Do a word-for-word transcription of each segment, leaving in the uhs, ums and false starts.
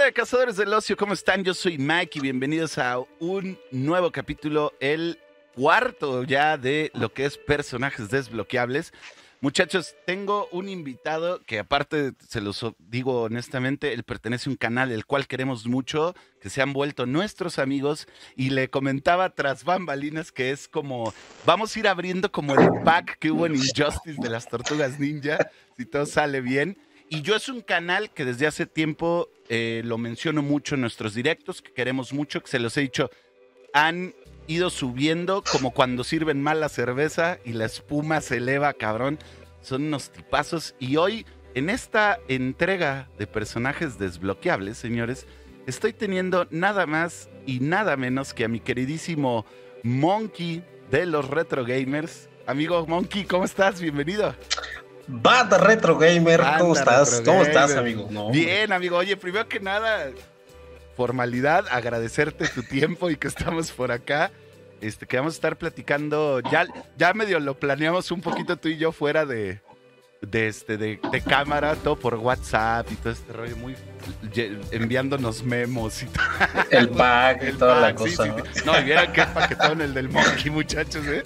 de Cazadores del Ocio, ¿cómo están? Yo soy Mike y bienvenidos a un nuevo capítulo, el cuarto ya de lo que es personajes desbloqueables. Muchachos, tengo un invitado que aparte, se los digo honestamente, él pertenece a un canal el cual queremos mucho, que se han vuelto nuestros amigos, y le comentaba tras bambalinas que es como, vamos a ir abriendo como el pack que hubo en Injustice de las Tortugas Ninja, si todo sale bien. Y yo es un canal que desde hace tiempo eh, lo menciono mucho en nuestros directos, que queremos mucho, que se los he dicho, han ido subiendo como cuando sirven mal la cerveza y la espuma se eleva, cabrón. Son unos tipazos. Y hoy, en esta entrega de personajes desbloqueables, señores, estoy teniendo nada más y nada menos que a mi queridísimo Monkey de los Retro Gamers. Amigo Monkey, ¿cómo estás? Bienvenido. Banda Retro Gamer, Banda ¿cómo estás? Retro ¿Cómo Gamer. estás, amigo? No, Bien, amigo. Oye, primero que nada, formalidad, agradecerte tu tiempo y que estamos por acá. Este, que vamos a estar platicando, ya, ya medio lo planeamos un poquito tú y yo fuera de, de, este, de, de cámara, todo por WhatsApp y todo este rollo, muy enviándonos memos y todo. El pack y toda pack, la cosa. Sí, ¿no? Sí. No, y vieran qué paquetón el del Monkey, muchachos, ¿eh?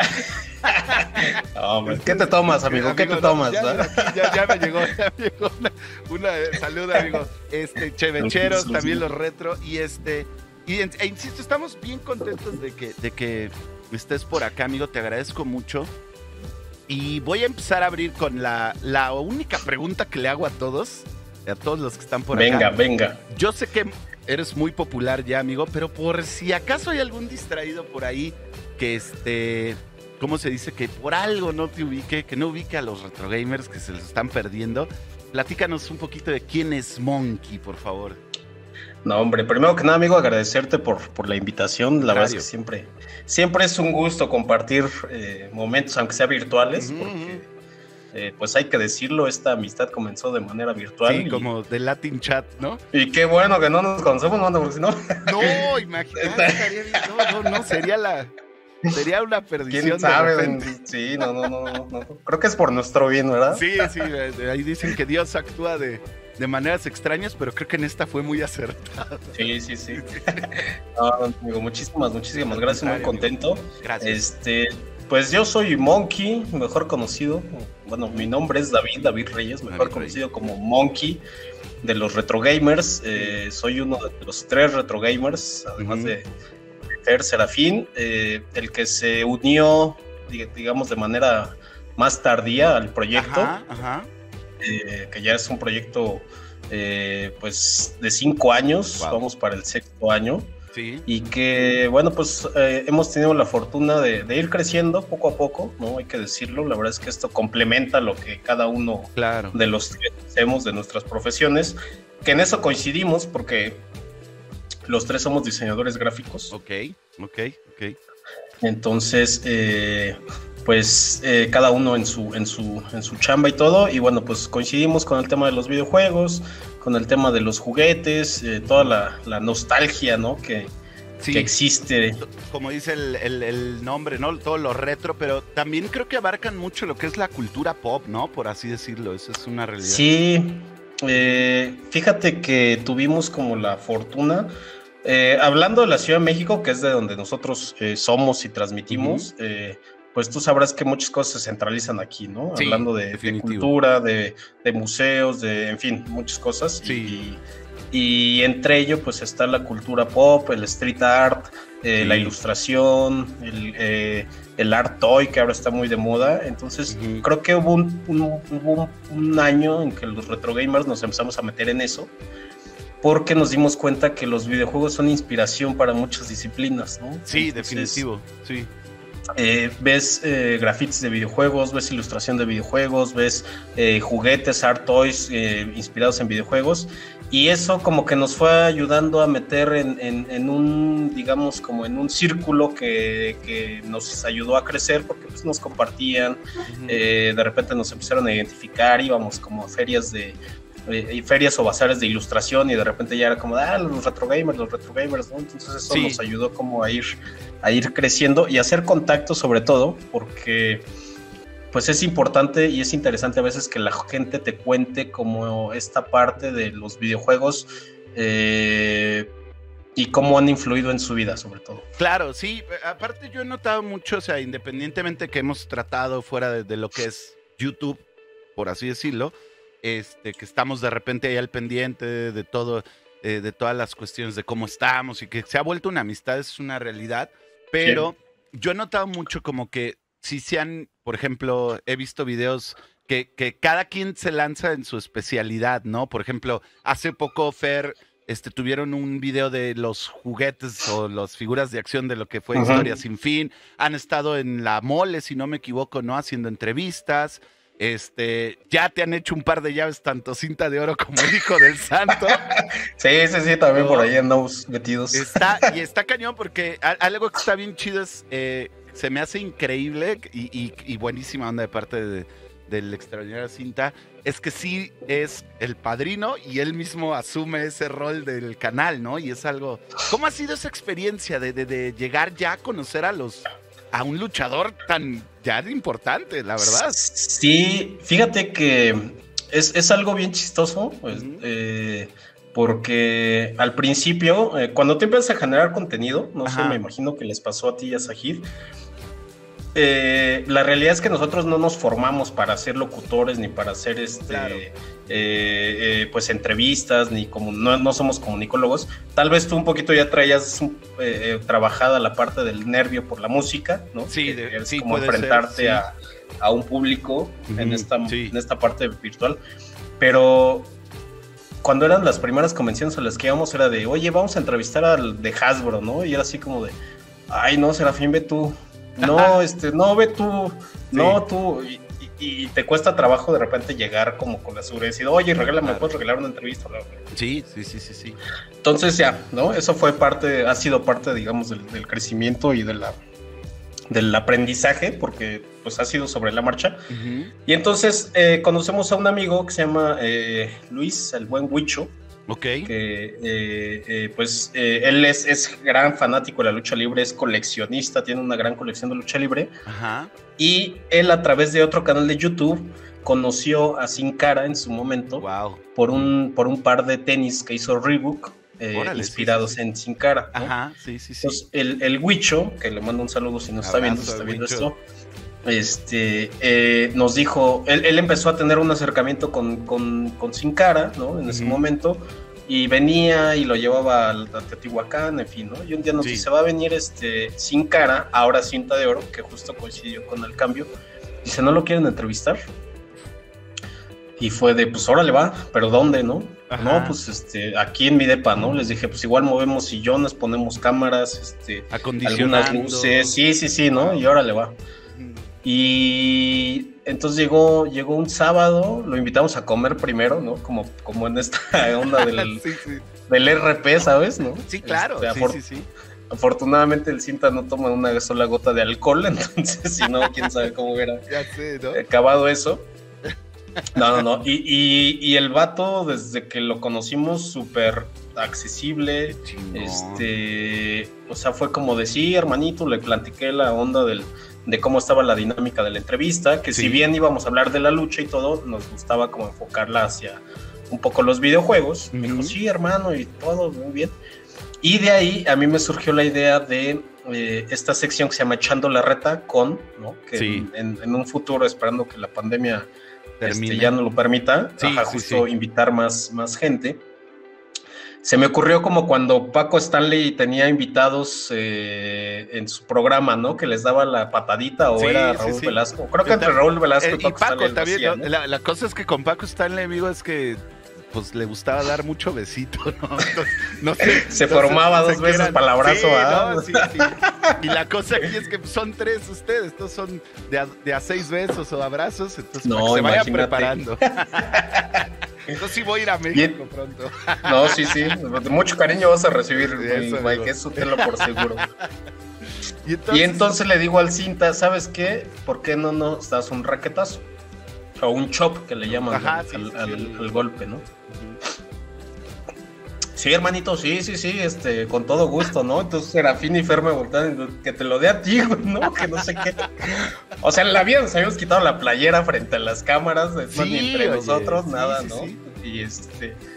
Hombre, ¿qué te tomas, amigo? amigo ¿Qué te no, tomas? Ya, ¿no? ya, ya me llegó, ya me llegó una, una salud, amigo. Este, chevecheros, también los retro, y este... Y e insisto, estamos bien contentos de que, de que estés por acá, amigo. Te agradezco mucho. Y voy a empezar a abrir con la, la única pregunta que le hago a todos, a todos los que están por venga, acá. Venga, venga. Yo sé que eres muy popular ya, amigo, pero por si acaso hay algún distraído por ahí que, este, ¿cómo se dice? Que por algo no te ubique, que no ubique a los retro gamers que se los están perdiendo. Platícanos un poquito de quién es Monkey, por favor. No, hombre, primero que nada, amigo, agradecerte por, por la invitación. La verdad es que siempre, siempre es un gusto compartir eh, momentos, aunque sea virtuales, uh-huh. porque, eh, pues hay que decirlo, esta amistad comenzó de manera virtual. Sí, y, como de Latin Chat, ¿no? Y qué bueno que no nos conocemos, ¿no? Porque si no... No, imagínate, no, no, no, sería la... Sería una perdición. ¿Quién sabe? Sí, no, no, no, no, no. Creo que es por nuestro bien, ¿verdad? Sí, sí, ahí dicen que Dios actúa de... de maneras extrañas, pero creo que en esta fue muy acertada. Sí, sí, sí. No, amigo, muchísimas, muchísimas gracias, muy contento. Gracias. Este, pues yo soy Monkey, mejor conocido, bueno, mi nombre es David, David Reyes, mejor David conocido Reyes. Como Monkey de los Retro Gamers. Eh, soy uno de los tres Retro Gamers, además uh-huh. de Fer Serafín, eh, el que se unió, digamos, de manera más tardía al proyecto. Ajá, ajá. Eh, que ya es un proyecto eh, pues de cinco años, wow. Vamos para el sexto año, sí. Y que bueno, pues eh, hemos tenido la fortuna de, de ir creciendo poco a poco, ¿no? Hay que decirlo, la verdad es que esto complementa lo que cada uno claro. de los que hacemos de nuestras profesiones, que en eso coincidimos porque los tres somos diseñadores gráficos. Ok, ok, ok. Entonces, eh, pues eh, cada uno en su, en, su, en su chamba y todo, y bueno, pues coincidimos con el tema de los videojuegos, con el tema de los juguetes, eh, toda la, la nostalgia, ¿no? Que, sí. que existe. Como dice el, el, el nombre, ¿no? Todo lo retro, pero también creo que abarcan mucho lo que es la cultura pop, ¿no? Por así decirlo, eso es una realidad. Sí, eh, fíjate que tuvimos como la fortuna... Eh, hablando de la Ciudad de México, que es de donde nosotros eh, somos y transmitimos, uh-huh. eh, pues tú sabrás que muchas cosas se centralizan aquí, ¿no? Sí, hablando de, de cultura, de, de museos, de, en fin, muchas cosas. Sí. Y, y entre ello, pues está la cultura pop, el street art, eh, sí. la ilustración, el, eh, el art toy, que ahora está muy de moda. Entonces, uh-huh. creo que hubo un, un, hubo un año en que los retro gamers nos empezamos a meter en eso, porque nos dimos cuenta que los videojuegos son inspiración para muchas disciplinas, ¿no? Sí, entonces, definitivo, sí. Eh, ves eh, grafitis de videojuegos, ves ilustración de videojuegos, ves eh, juguetes, art toys eh, inspirados en videojuegos, y eso como que nos fue ayudando a meter en, en, en un, digamos, como en un círculo que, que nos ayudó a crecer, porque pues nos compartían, uh-huh. eh, de repente nos empezaron a identificar, íbamos como a ferias de... Eh, ferias o bazares de ilustración y de repente ya era como, ah, los retro gamers, los retro gamers, ¿no? Entonces eso sí. nos ayudó como a ir, a ir creciendo y a hacer contacto sobre todo, porque pues es importante y es interesante a veces que la gente te cuente como esta parte de los videojuegos eh, y cómo han influido en su vida, sobre todo. Claro, sí. Aparte yo he notado mucho, o sea, independientemente que hemos tratado fuera de, de lo que es YouTube, por así decirlo, este, que estamos de repente ahí al pendiente de, de todo, eh, de todas las cuestiones de cómo estamos y que se ha vuelto una amistad, es una realidad, pero sí. Yo he notado mucho como que si se han, por ejemplo, he visto videos que, que cada quien se lanza en su especialidad, ¿no? Por ejemplo, hace poco Fer... Este, tuvieron un video de los juguetes o las figuras de acción de lo que fue uh-huh. Historia Sin Fin. Han estado en la Mole, si no me equivoco, ¿no? Haciendo entrevistas. Este, ya te han hecho un par de llaves, tanto Cinta de Oro como el Hijo del Santo. Sí, sí, sí, también por ahí andamos metidos. Está, y está cañón porque algo que está bien chido es, eh, se me hace increíble y, y, y buenísima onda de parte de, del extraordinario Cinta, es que sí es el padrino y él mismo asume ese rol del canal, ¿no? Y es algo... ¿Cómo ha sido esa experiencia de, de, de llegar ya a conocer a los a un luchador tan ya importante, la verdad? Sí, fíjate que es, es algo bien chistoso, pues, uh-huh. eh, porque al principio, eh, cuando te empiezas a generar contenido, no Ajá. sé, me imagino que les pasó a ti y a Zahid, Eh, la realidad es que nosotros no nos formamos para ser locutores ni para hacer este claro. eh, eh, pues entrevistas ni como no, no somos comunicólogos. Tal vez tú un poquito ya traías eh, trabajada la parte del nervio por la música, ¿no? Sí, de, es sí, como enfrentarte ser, sí. a, a un público uh-huh, en esta sí. en esta parte virtual, pero cuando eran las primeras convenciones a las que íbamos era de, oye, vamos a entrevistar al de Hasbro, ¿no? Y era así como de, ay, no, Serafín, ve tú. No, este, no, ve tú, sí. no, tú, y, y, y te cuesta trabajo de repente llegar como con la seguridad y decir, oye, regálame, claro. ¿puedes regalar una entrevista? Sí, sí, sí, sí, sí. Entonces ya, ¿no? Eso fue parte, ha sido parte, digamos, del, del crecimiento y de la, del aprendizaje, porque pues ha sido sobre la marcha. Uh-huh. Y entonces eh, conocemos a un amigo que se llama eh, Luis, el buen Huicho. Ok. Que eh, eh, pues eh, él es, es gran fanático de la lucha libre, es coleccionista, tiene una gran colección de lucha libre. Ajá. Y él a través de otro canal de YouTube conoció a Sin Cara en su momento. Wow. por, un, por un par de tenis que hizo Reebok eh, Órale, inspirados sí, sí. en Sin Cara, ¿no? Ajá, sí, sí, sí. Entonces el, el Huicho, que le mando un saludo si nos está viendo, si está viendo esto, este, eh, nos dijo, él, él empezó a tener un acercamiento con, con, con Sin Cara, ¿no? En ese uh-huh. momento, y venía y lo llevaba a Teotihuacán, en fin, ¿no? Y un día nos sí. dice, va a venir este Sin Cara, ahora Cinta de Oro, que justo coincidió con el cambio. Dice, ¿no lo quieren entrevistar? Y fue de, pues órale va, pero ¿dónde, no? Ajá. No, pues este, aquí en mi depa, ¿no? Les dije, pues igual movemos sillones, ponemos cámaras, este, algunas luces, sí, sí, sí, ¿no? Y órale va. Y entonces llegó, llegó un sábado, lo invitamos a comer primero, ¿no? Como, como en esta onda del, sí, sí. del R P, ¿sabes? ¿no? Sí, claro, este, sí, afor- sí, sí. Afortunadamente el Cinta no toma una sola gota de alcohol, entonces si no, quién sabe cómo hubiera ya sé, ¿no? acabado eso. No, no, no. Y, y, y el vato, desde que lo conocimos, súper accesible. Este, o sea, fue como de sí, hermanito, le platiqué la onda del, de cómo estaba la dinámica de la entrevista, que sí. si bien íbamos a hablar de la lucha y todo, nos gustaba como enfocarla hacia un poco los videojuegos. Uh-huh. Me dijo, sí, hermano, y todo, muy bien. Y de ahí a mí me surgió la idea de eh, esta sección que se llama Echando la Reta con, ¿no? Que sí. en, en un futuro, esperando que la pandemia Este, ya no lo permita, sí, ajá, sí, justo sí. invitar más, más gente. Se me ocurrió como cuando Paco Stanley tenía invitados eh, en su programa, ¿no? Que les daba la patadita, o sí, era Raúl sí, sí. Velasco. Creo que Yo entre ta- Raúl Velasco eh, y Paco, y Paco Stanley también. Hacía, ¿no? la, la cosa es que con Paco Stanley, amigo, es que pues le gustaba dar mucho besito, ¿no? Entonces, no sé, se formaba dos veces quieran... palabrazo, sí, ¿ah? ¿no? Sí, sí. Y la cosa aquí es que son tres ustedes, estos son de a, de a seis besos o abrazos, entonces no, para que se vayan preparando. Entonces sí voy a ir a México y... pronto. No, sí, sí, mucho cariño vas a recibir, sí, eso, Mike, eso tenlo por seguro. Y entonces... y entonces le digo al Cinta, ¿sabes qué? ¿Por qué no nos das un raquetazo? O un chop, que le llaman Ajá, al, sí, al, sí, al, sí. al golpe, ¿no? Uh-huh. Sí, hermanito, sí, sí, sí, este, con todo gusto, ¿no? Entonces Serafín y Fer me voltean, que te lo dé a ti, ¿no? Que no sé qué. O sea, en la vida nos habíamos quitado la playera frente a las cámaras, sí, ni entre oye, nosotros, sí, nada, sí, ¿no? Sí. Y este,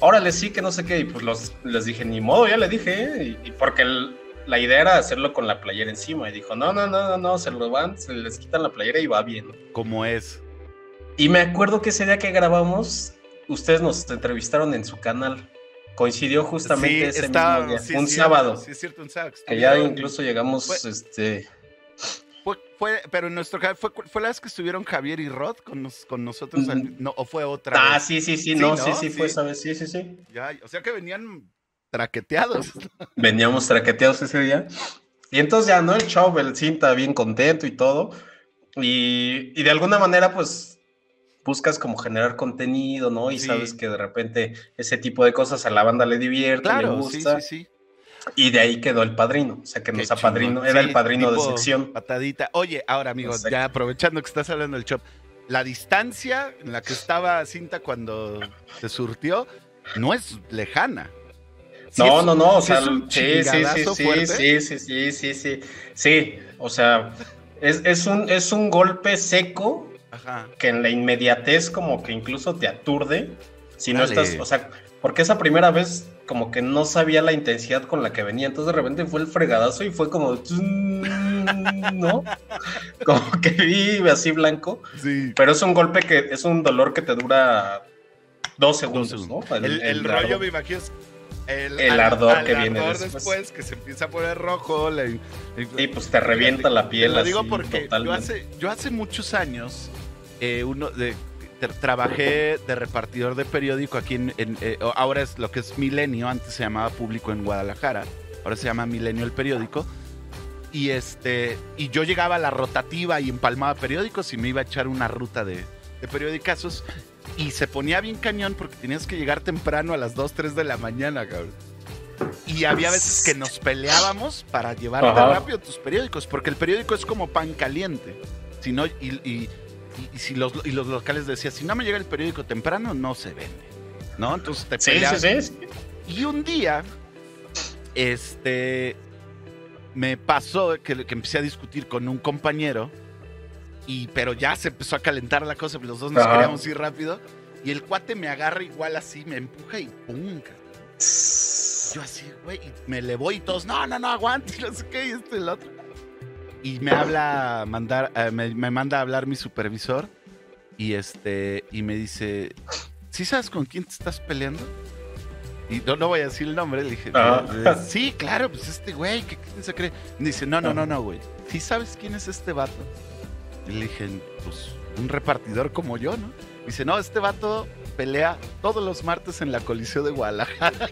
órale, sí, que no sé qué, y pues los, les dije, ni modo, ya le dije, ¿eh? y, y porque el, la idea era hacerlo con la playera encima, y dijo, no, no, no, no, no, se lo van, se les quitan la playera y va bien. Como es. Y me acuerdo que ese día que grabamos, ustedes nos entrevistaron en su canal, coincidió justamente sí, ese estaba, mismo día, sí, un sí, sábado, sí, es cierto, un sábado. que ya incluso llegamos, fue, este... Fue, fue, pero en nuestro caso, ¿fue, ¿fue la vez que estuvieron Javier y Rod con, nos, con nosotros? Al, no, ¿o fue otra Ah, vez? sí, sí, sí, sí, no, ¿no? sí, sí, sí, fue esa vez, sí, sí, sí. Ya, o sea que venían traqueteados. Veníamos traqueteados ese día. Y entonces ya, ¿no? El show, el cinta bien contento y todo. Y, y de alguna manera, pues, buscas como generar contenido, ¿no? Y Sí. sabes que de repente ese tipo de cosas a la banda le divierte, Claro, le gusta. sí, sí, sí. Y de ahí quedó el padrino, o sea que Qué nos apadrinó, chingón. era Sí, el padrino de tipo sección. Patadita. Oye, ahora, amigos, Exacto. ya aprovechando que estás hablando del shop, la distancia en la que estaba Cinta cuando se surtió no es lejana. Sí, no, es, no, no, o sí sea, es un sí, sí, sí, sí, fuerte. sí, sí, sí, sí, sí, sí, o sea, es, es, un, es un golpe seco. Ajá. Que en la inmediatez como que incluso te aturde, si Dale. no estás, o sea, porque esa primera vez como que no sabía la intensidad con la que venía, entonces de repente fue el fregadazo y fue como, ¿no? Como que vi así blanco, sí. Pero es un golpe que, es un dolor que te dura dos segundos, dos segundos. ¿no? El, el, el rollo me imagino es el, el ardor al, que al viene ardor después. después, que se empieza a poner rojo. La, y pues te revienta la piel. Te lo digo así, porque yo hace, yo hace muchos años eh, uno de, tra trabajé de repartidor de periódico aquí en, en eh, ahora es lo que es Milenio, antes se llamaba Público en Guadalajara, ahora se llama Milenio el periódico. Y este y yo llegaba a la rotativa y empalmaba periódicos y me iba a echar una ruta de, de periodicazos. Y se ponía bien cañón porque tenías que llegar temprano a las dos, tres de la mañana, cabrón. Y había veces que nos peleábamos para llevarte Ajá. rápido tus periódicos, porque el periódico es como pan caliente. Si no, y, y, y, y, si los, y los locales decían, si no me llega el periódico temprano, no se vende. ¿No? Entonces te peleabas. Sí, sí, sí. Y un día, este, me pasó que, que empecé a discutir con un compañero. Y, pero ya se empezó a calentar la cosa, los dos nos Ajá. queríamos ir rápido. Y el cuate me agarra igual así, me empuja y ¡pum! Yo así, güey, y me le voy y todos, no, no, no, aguante, no sé qué, y este y el otro. Y me habla, mandar, eh, me, me manda a hablar mi supervisor y este, y me dice, ¿sí sabes con quién te estás peleando? Y no, no voy a decir el nombre, le dije, uh-huh. sí, claro, pues este güey, ¿qué, ¿quién se cree? Y me dice, no, no, no, no, güey, ¿sí sabes quién es este vato? Y le dije, pues, un repartidor como yo, ¿no? Dice, no, este vato pelea todos los martes en la Coliseo de Guadalajara.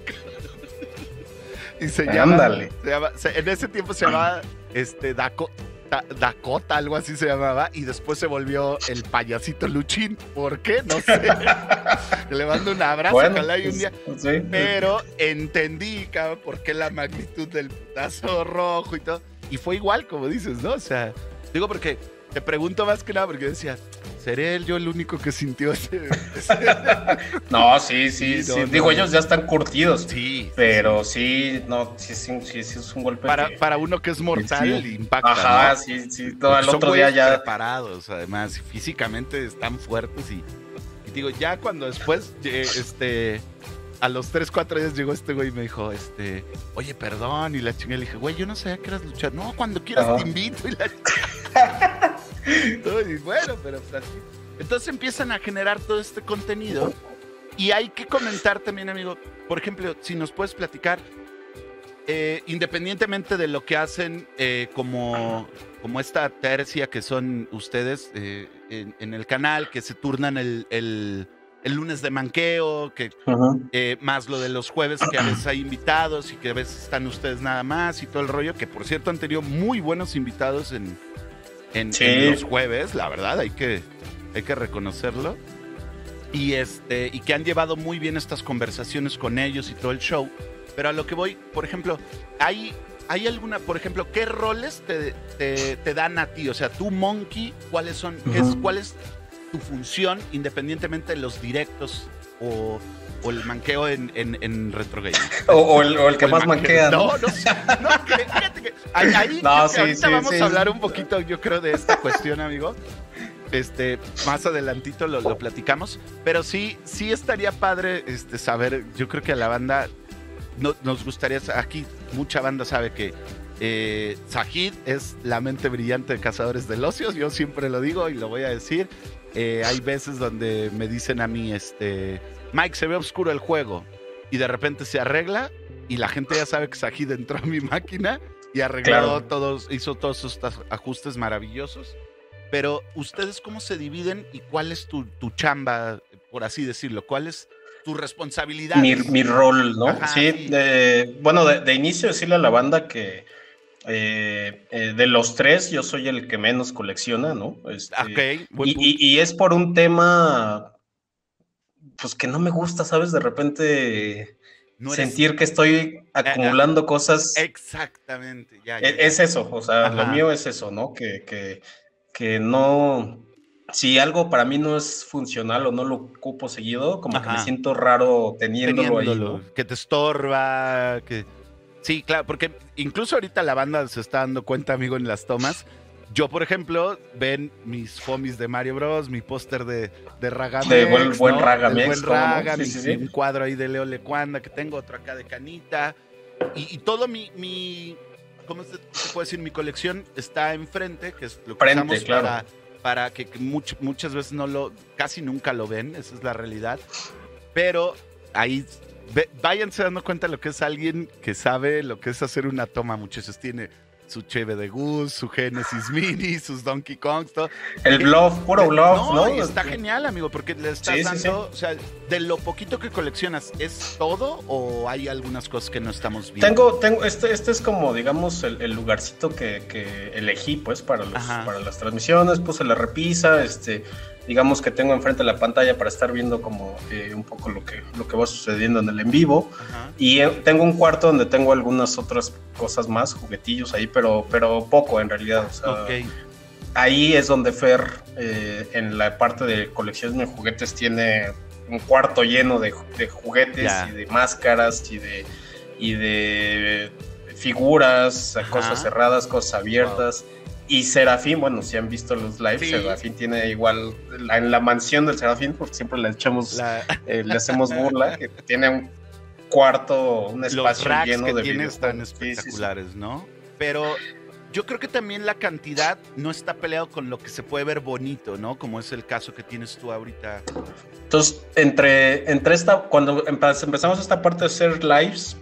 Y se llama, se llama se, en ese tiempo se llamaba este, Daco, da, Dakota, algo así se llamaba, y después se volvió el payasito Luchín. ¿Por qué? No sé. Le mando un abrazo, bueno, ojalá y un día. Sí. Pero entendí, cabrón, por qué la magnitud del putazo rojo y todo. Y fue igual, como dices, ¿no? O sea, digo porque te pregunto más que nada, porque yo decía, ¿seré él yo el único que sintió ese? ese? No, sí, sí, sí. No, sí. No, digo, no. Ellos ya están curtidos. Sí. Pero sí, sí no, sí, sí, sí, sí es un golpe. Para, que... para uno que es mortal, sí. impacta. Ajá, ¿no? sí, sí. No, el otro día ya. Preparados, además, físicamente están fuertes. Y, y digo, ya cuando después, este. A los tres, cuatro días llegó este güey y me dijo, este, oye, perdón, y la chingada, le dije, güey, yo no sabía que eras luchador. No, cuando quieras Ajá. te invito. Y la y bueno, pero así. Entonces empiezan a generar todo este contenido y hay que comentar también, amigo, por ejemplo, si nos puedes platicar, eh, independientemente de lo que hacen uh, como, como esta tercia que son ustedes eh, en, en el canal, que se turnan el... el el lunes de manqueo, que uh-huh. eh, más lo de los jueves, que a veces hay invitados y que a veces están ustedes nada más y todo el rollo, que por cierto han tenido muy buenos invitados en, en, sí. en los jueves, la verdad, hay que, hay que reconocerlo. Y, este, y que han llevado muy bien estas conversaciones con ellos y todo el show. Pero a lo que voy, por ejemplo, hay, hay alguna, por ejemplo, ¿qué roles te, te, te dan a ti? O sea, tú, Monkey, ¿cuáles son? Uh-huh. ¿qué es, ¿Cuál es tu función, independientemente de los directos o, o el manqueo en, en, en Retro Gaming? O, o, el, o el que o el más manquea. No, no, no, no que, fíjate que ahí, no, que sí, ahorita sí, vamos sí. a hablar un poquito, yo creo, de esta cuestión, amigo. Este, más adelantito lo, lo platicamos, pero sí, sí estaría padre este, saber, yo creo que a la banda no, nos gustaría, aquí mucha banda sabe que eh, Zahid es la mente brillante de Cazadores del Ocio, yo siempre lo digo y lo voy a decir, eh, hay veces donde me dicen a mí, este, Mike, se ve oscuro el juego, y de repente se arregla, y la gente ya sabe que Zahid entró a mi máquina, y arregló claro. todos, hizo todos esos ajustes maravillosos. Pero, ¿ustedes cómo se dividen y cuál es tu, tu chamba, por así decirlo? ¿Cuál es tu responsabilidad? Mi, mi rol, ¿no? Ajá, sí, sí. De, bueno, de, de inicio decirle a la banda que eh, eh, de los tres yo soy el que menos colecciona, ¿no? Este, okay, y, y, y es por un tema, pues que no me gusta, ¿sabes? De repente... No sentir eres... que estoy acumulando eh, eh, cosas. Exactamente. Ya, ya, es, ya. es eso, o sea, Ajá. lo mío es eso, ¿no? Que, que, que no. Si algo para mí no es funcional o no lo ocupo seguido, como Ajá. que me siento raro teniéndolo, teniéndolo ahí, ¿no? Que te estorba, que. Sí, claro, porque incluso ahorita la banda se está dando cuenta, amigo, en las tomas. Yo, por ejemplo, ven mis homies de Mario Bros, mi póster de, de Ragamex, de buen, buen ¿no? Ragamex, buen Raga, ¿no? sí, sí, sí, sí. un cuadro ahí de Leo Lecuanda que tengo, otro acá de Canita, y, y todo mi, mi, ¿cómo se, se puede decir? Mi colección está enfrente, que es lo que Frente, usamos claro. para, para que, que much, muchas veces no lo, casi nunca lo ven, esa es la realidad, pero ahí... Váyanse dando cuenta de lo que es alguien que sabe lo que es hacer una toma, muchachos. Tiene su Cheve de Gus, su Genesis Mini, sus Donkey Kongs, todo. El bluff, puro bluff, ¿no? ¿no? Y está genial, amigo, porque le estás sí, dando, sí, sí. o sea, de lo poquito que coleccionas, ¿es todo o hay algunas cosas que no estamos viendo? Tengo, tengo, este, este es como, digamos, el, el lugarcito que, que elegí, pues, para, los, para las transmisiones, puse la repisa, este... digamos que tengo enfrente la pantalla para estar viendo como eh, un poco lo que, lo que va sucediendo en el en vivo. Ajá. Y eh, tengo un cuarto donde tengo algunas otras cosas más, juguetillos ahí, pero, pero poco en realidad. O sea, okay. Ahí es donde Fer, eh, en la parte de colecciones de juguetes, tiene un cuarto lleno de, de juguetes yeah. y de máscaras y de, y de figuras, Ajá. cosas cerradas, cosas abiertas. Wow. Y Serafín, bueno, si han visto los lives, sí. Serafín tiene igual, la, en la mansión del Serafín, porque siempre le echamos, la... eh, le hacemos burla, que tiene un cuarto, un espacio los racks lleno que de tiene videojuegos. Están espectaculares, sí, sí, sí. ¿no? Pero yo creo que también la cantidad no está peleado con lo que se puede ver bonito, ¿no? Como es el caso que tienes tú ahorita. Entonces, entre, entre esta, cuando empezamos esta parte de hacer lives,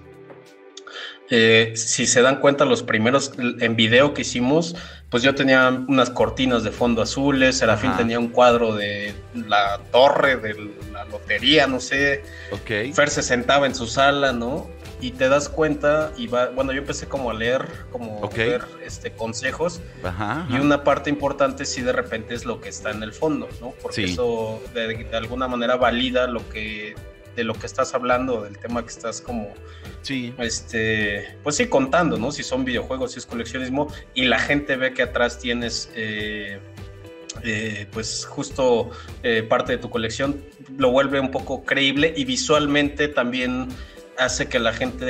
Eh, si se dan cuenta, los primeros en video que hicimos, pues yo tenía unas cortinas de fondo azules, Serafín Ajá. tenía un cuadro de la torre de la lotería, no sé. Okay. Fer se sentaba en su sala, ¿no? Y te das cuenta, y va, bueno, yo empecé como a leer, como okay. ver este, consejos, Ajá, ajá. y una parte importante sí de repente es lo que está en el fondo, ¿no? Porque sí. eso de, de alguna manera valida lo que... de lo que estás hablando, del tema que estás como, sí. este, pues sí, contando, ¿no? Si son videojuegos, si es coleccionismo, y la gente ve que atrás tienes, eh, eh, pues justo eh, parte de tu colección, lo vuelve un poco creíble y visualmente también hace que la gente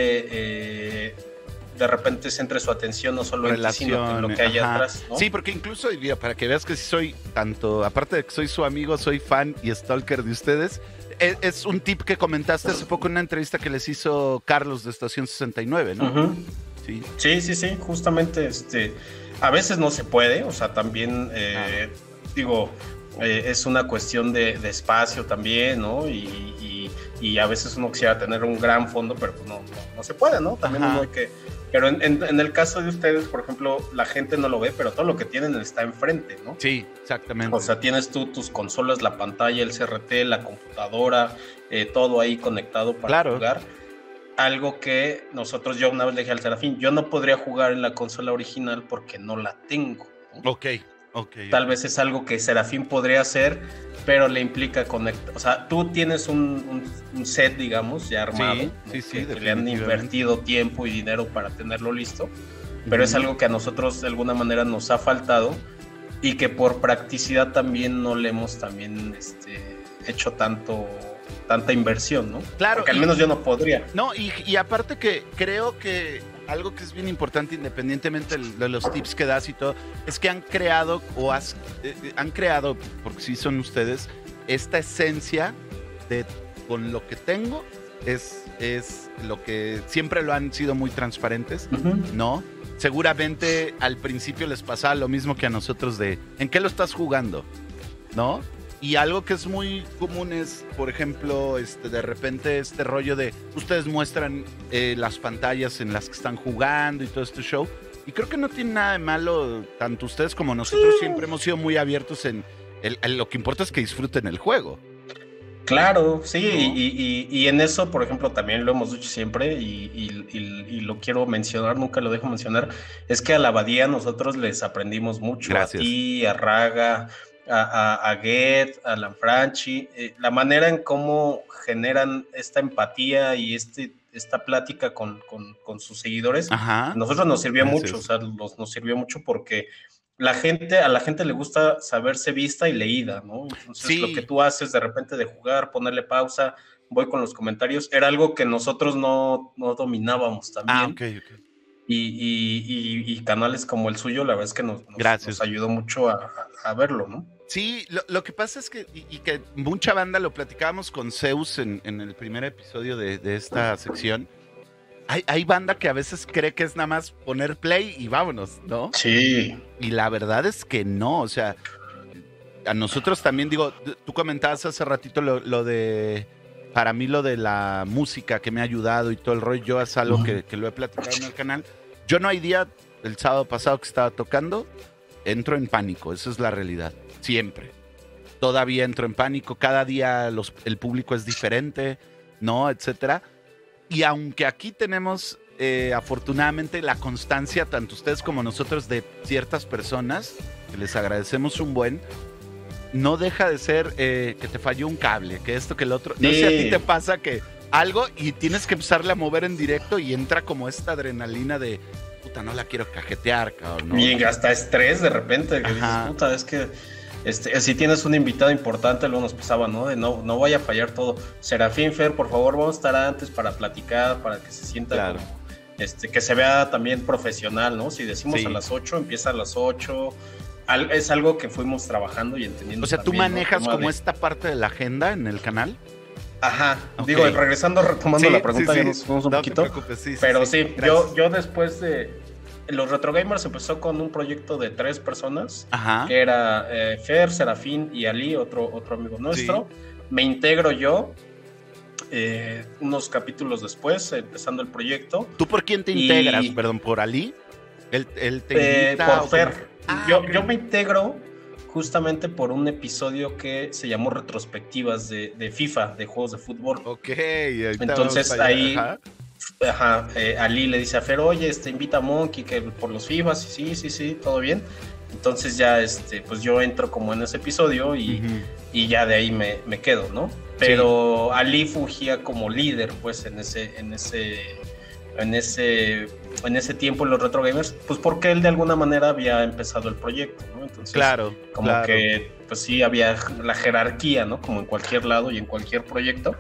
eh, de repente centre su atención no solo en ti, sino en lo que hay Ajá. atrás, ¿no? Sí, porque incluso, diría, para que veas que sí soy tanto, aparte de que soy su amigo, soy fan y stalker de ustedes. Es un tip que comentaste hace poco en una entrevista que les hizo Carlos de Estación sesenta y nueve, ¿no? Uh-huh. Sí, sí, sí, sí, justamente, este, a veces no se puede, o sea, también, eh, ah. digo, eh, es una cuestión de, de espacio también, ¿no? Y, y, y a veces uno quisiera tener un gran fondo, pero pues no, no, no se puede, ¿no? También Ajá. uno hay que... Pero en, en, en el caso de ustedes, por ejemplo, la gente no lo ve, pero todo lo que tienen está enfrente, ¿no? Sí, exactamente. O sea, tienes tú tus consolas, la pantalla, el C R T, la computadora, eh, todo ahí conectado para claro. jugar. Algo que nosotros, yo una vez le dije al Serafín, yo no podría jugar en la consola original porque no la tengo, ¿no? Ok, ok. Tal vez es algo que Serafín podría hacer, pero le implica conectar. O sea, tú tienes un, un, un set, digamos, ya armado, sí, ¿no? sí, sí, que, que le han invertido tiempo y dinero para tenerlo listo, pero uh-huh. es algo que a nosotros de alguna manera nos ha faltado y que por practicidad también no le hemos también este, hecho tanto tanta inversión, ¿no? Claro. Porque al menos y, yo no podría. No, y, y aparte que creo que algo que es bien importante, independientemente de los tips que das y todo, es que han creado, o has, eh, han creado, porque sí son ustedes, esta esencia de con lo que tengo, es, es lo que siempre lo han sido muy transparentes, uh-huh. ¿no? Seguramente al principio les pasaba lo mismo que a nosotros de, ¿en qué lo estás jugando? ¿No? Y algo que es muy común es, por ejemplo, este, de repente este rollo de, ustedes muestran eh, las pantallas en las que están jugando y todo este show, y creo que no tiene nada de malo, tanto ustedes como nosotros sí. Siempre hemos sido muy abiertos en, el, en lo que importa es que disfruten el juego. Claro, sí, ¿no? y, y, y en eso, por ejemplo, también lo hemos dicho siempre y, y, y, y lo quiero mencionar, nunca lo dejo mencionar, es que a la Abadía nosotros les aprendimos mucho. Gracias. A ti, a Raga, a, a, a Get, a Lanfranchi, eh, la manera en cómo generan esta empatía y este, esta plática con, con, con sus seguidores, Ajá. nosotros nos sirvió Gracias. mucho, o sea, nos, nos sirvió mucho porque... La gente, a la gente le gusta saberse vista y leída, ¿no? Entonces sí. Lo que tú haces de repente de jugar, ponerle pausa, voy con los comentarios, era algo que nosotros no, no dominábamos también. Ah, ok, ok. Y, y, y, y canales como el suyo, la verdad es que nos, nos, nos ayudó mucho a, a verlo, ¿no? Sí, lo, lo que pasa es que, y, y que mucha banda, lo platicábamos con Zeus en, en el primer episodio de, de esta sección. Hay, hay banda que a veces cree que es nada más poner play y vámonos, ¿no? Sí. Y la verdad es que no, o sea, a nosotros también, digo, tú comentabas hace ratito lo, lo de, para mí lo de la música que me ha ayudado y todo el rollo, yo es algo uh-huh. que, que lo he platicado en el canal. Yo no hay día, el sábado pasado que estaba tocando, entro en pánico, esa es la realidad, siempre. Todavía entro en pánico, cada día los, el público es diferente, ¿no? Etcétera. Y aunque aquí tenemos, eh, afortunadamente, la constancia, tanto ustedes como nosotros, de ciertas personas, que les agradecemos un buen, no deja de ser eh, que te falló un cable, que esto, que el otro. No sé si a ti te pasa que algo y tienes que empezarle a mover en directo y entra como esta adrenalina de, puta, no la quiero cajetear, cabrón, ¿no? Y hasta estrés de repente, que dices, puta, es que... Este, si tienes un invitado importante, luego nos pasaba, ¿no? De no, no vaya a fallar todo. Serafín, Fer, por favor, vamos a estar antes para platicar, para que se sienta claro. como, este, que se vea también profesional, ¿no? Si decimos sí. a las ocho, empieza a las ocho. Al, es algo que fuimos trabajando y entendiendo. O sea, ¿tú también, manejas ¿no? como de... esta parte de la agenda en el canal? Ajá, okay. Digo, regresando, retomando sí, la pregunta, sí, sí. ya nos fuimos un no poquito. Sí, pero sí, sí yo, yo después de... Los Retro Gamers empezó con un proyecto de tres personas, Ajá. que era eh, Fer, Serafín y Ali, otro, otro amigo nuestro. Sí. Me integro yo eh, unos capítulos después, empezando el proyecto. ¿Tú por quién te y... integras? Perdón, ¿por Ali? ¿Él, él te invita, eh, por Fer. Ah, yo, okay. yo me integro justamente por un episodio que se llamó Retrospectivas de, de FIFA, de juegos de fútbol. Ok. Entonces ahí... Ajá. Ajá, eh, Ali le dice a Fer, oye, este, invita a Monkey que por los FIFAs, sí, sí, sí, todo bien. Entonces ya, este, pues yo entro como en ese episodio y, uh-huh. y ya de ahí me, me quedo, ¿no? Pero sí. Ali fungía como líder, pues, en ese, en ese, en ese, en ese tiempo en los Retro Gamers, pues porque él de alguna manera había empezado el proyecto, ¿no? Entonces, claro, como claro. que, pues sí, había la jerarquía, ¿no? Como en cualquier lado y en cualquier proyecto.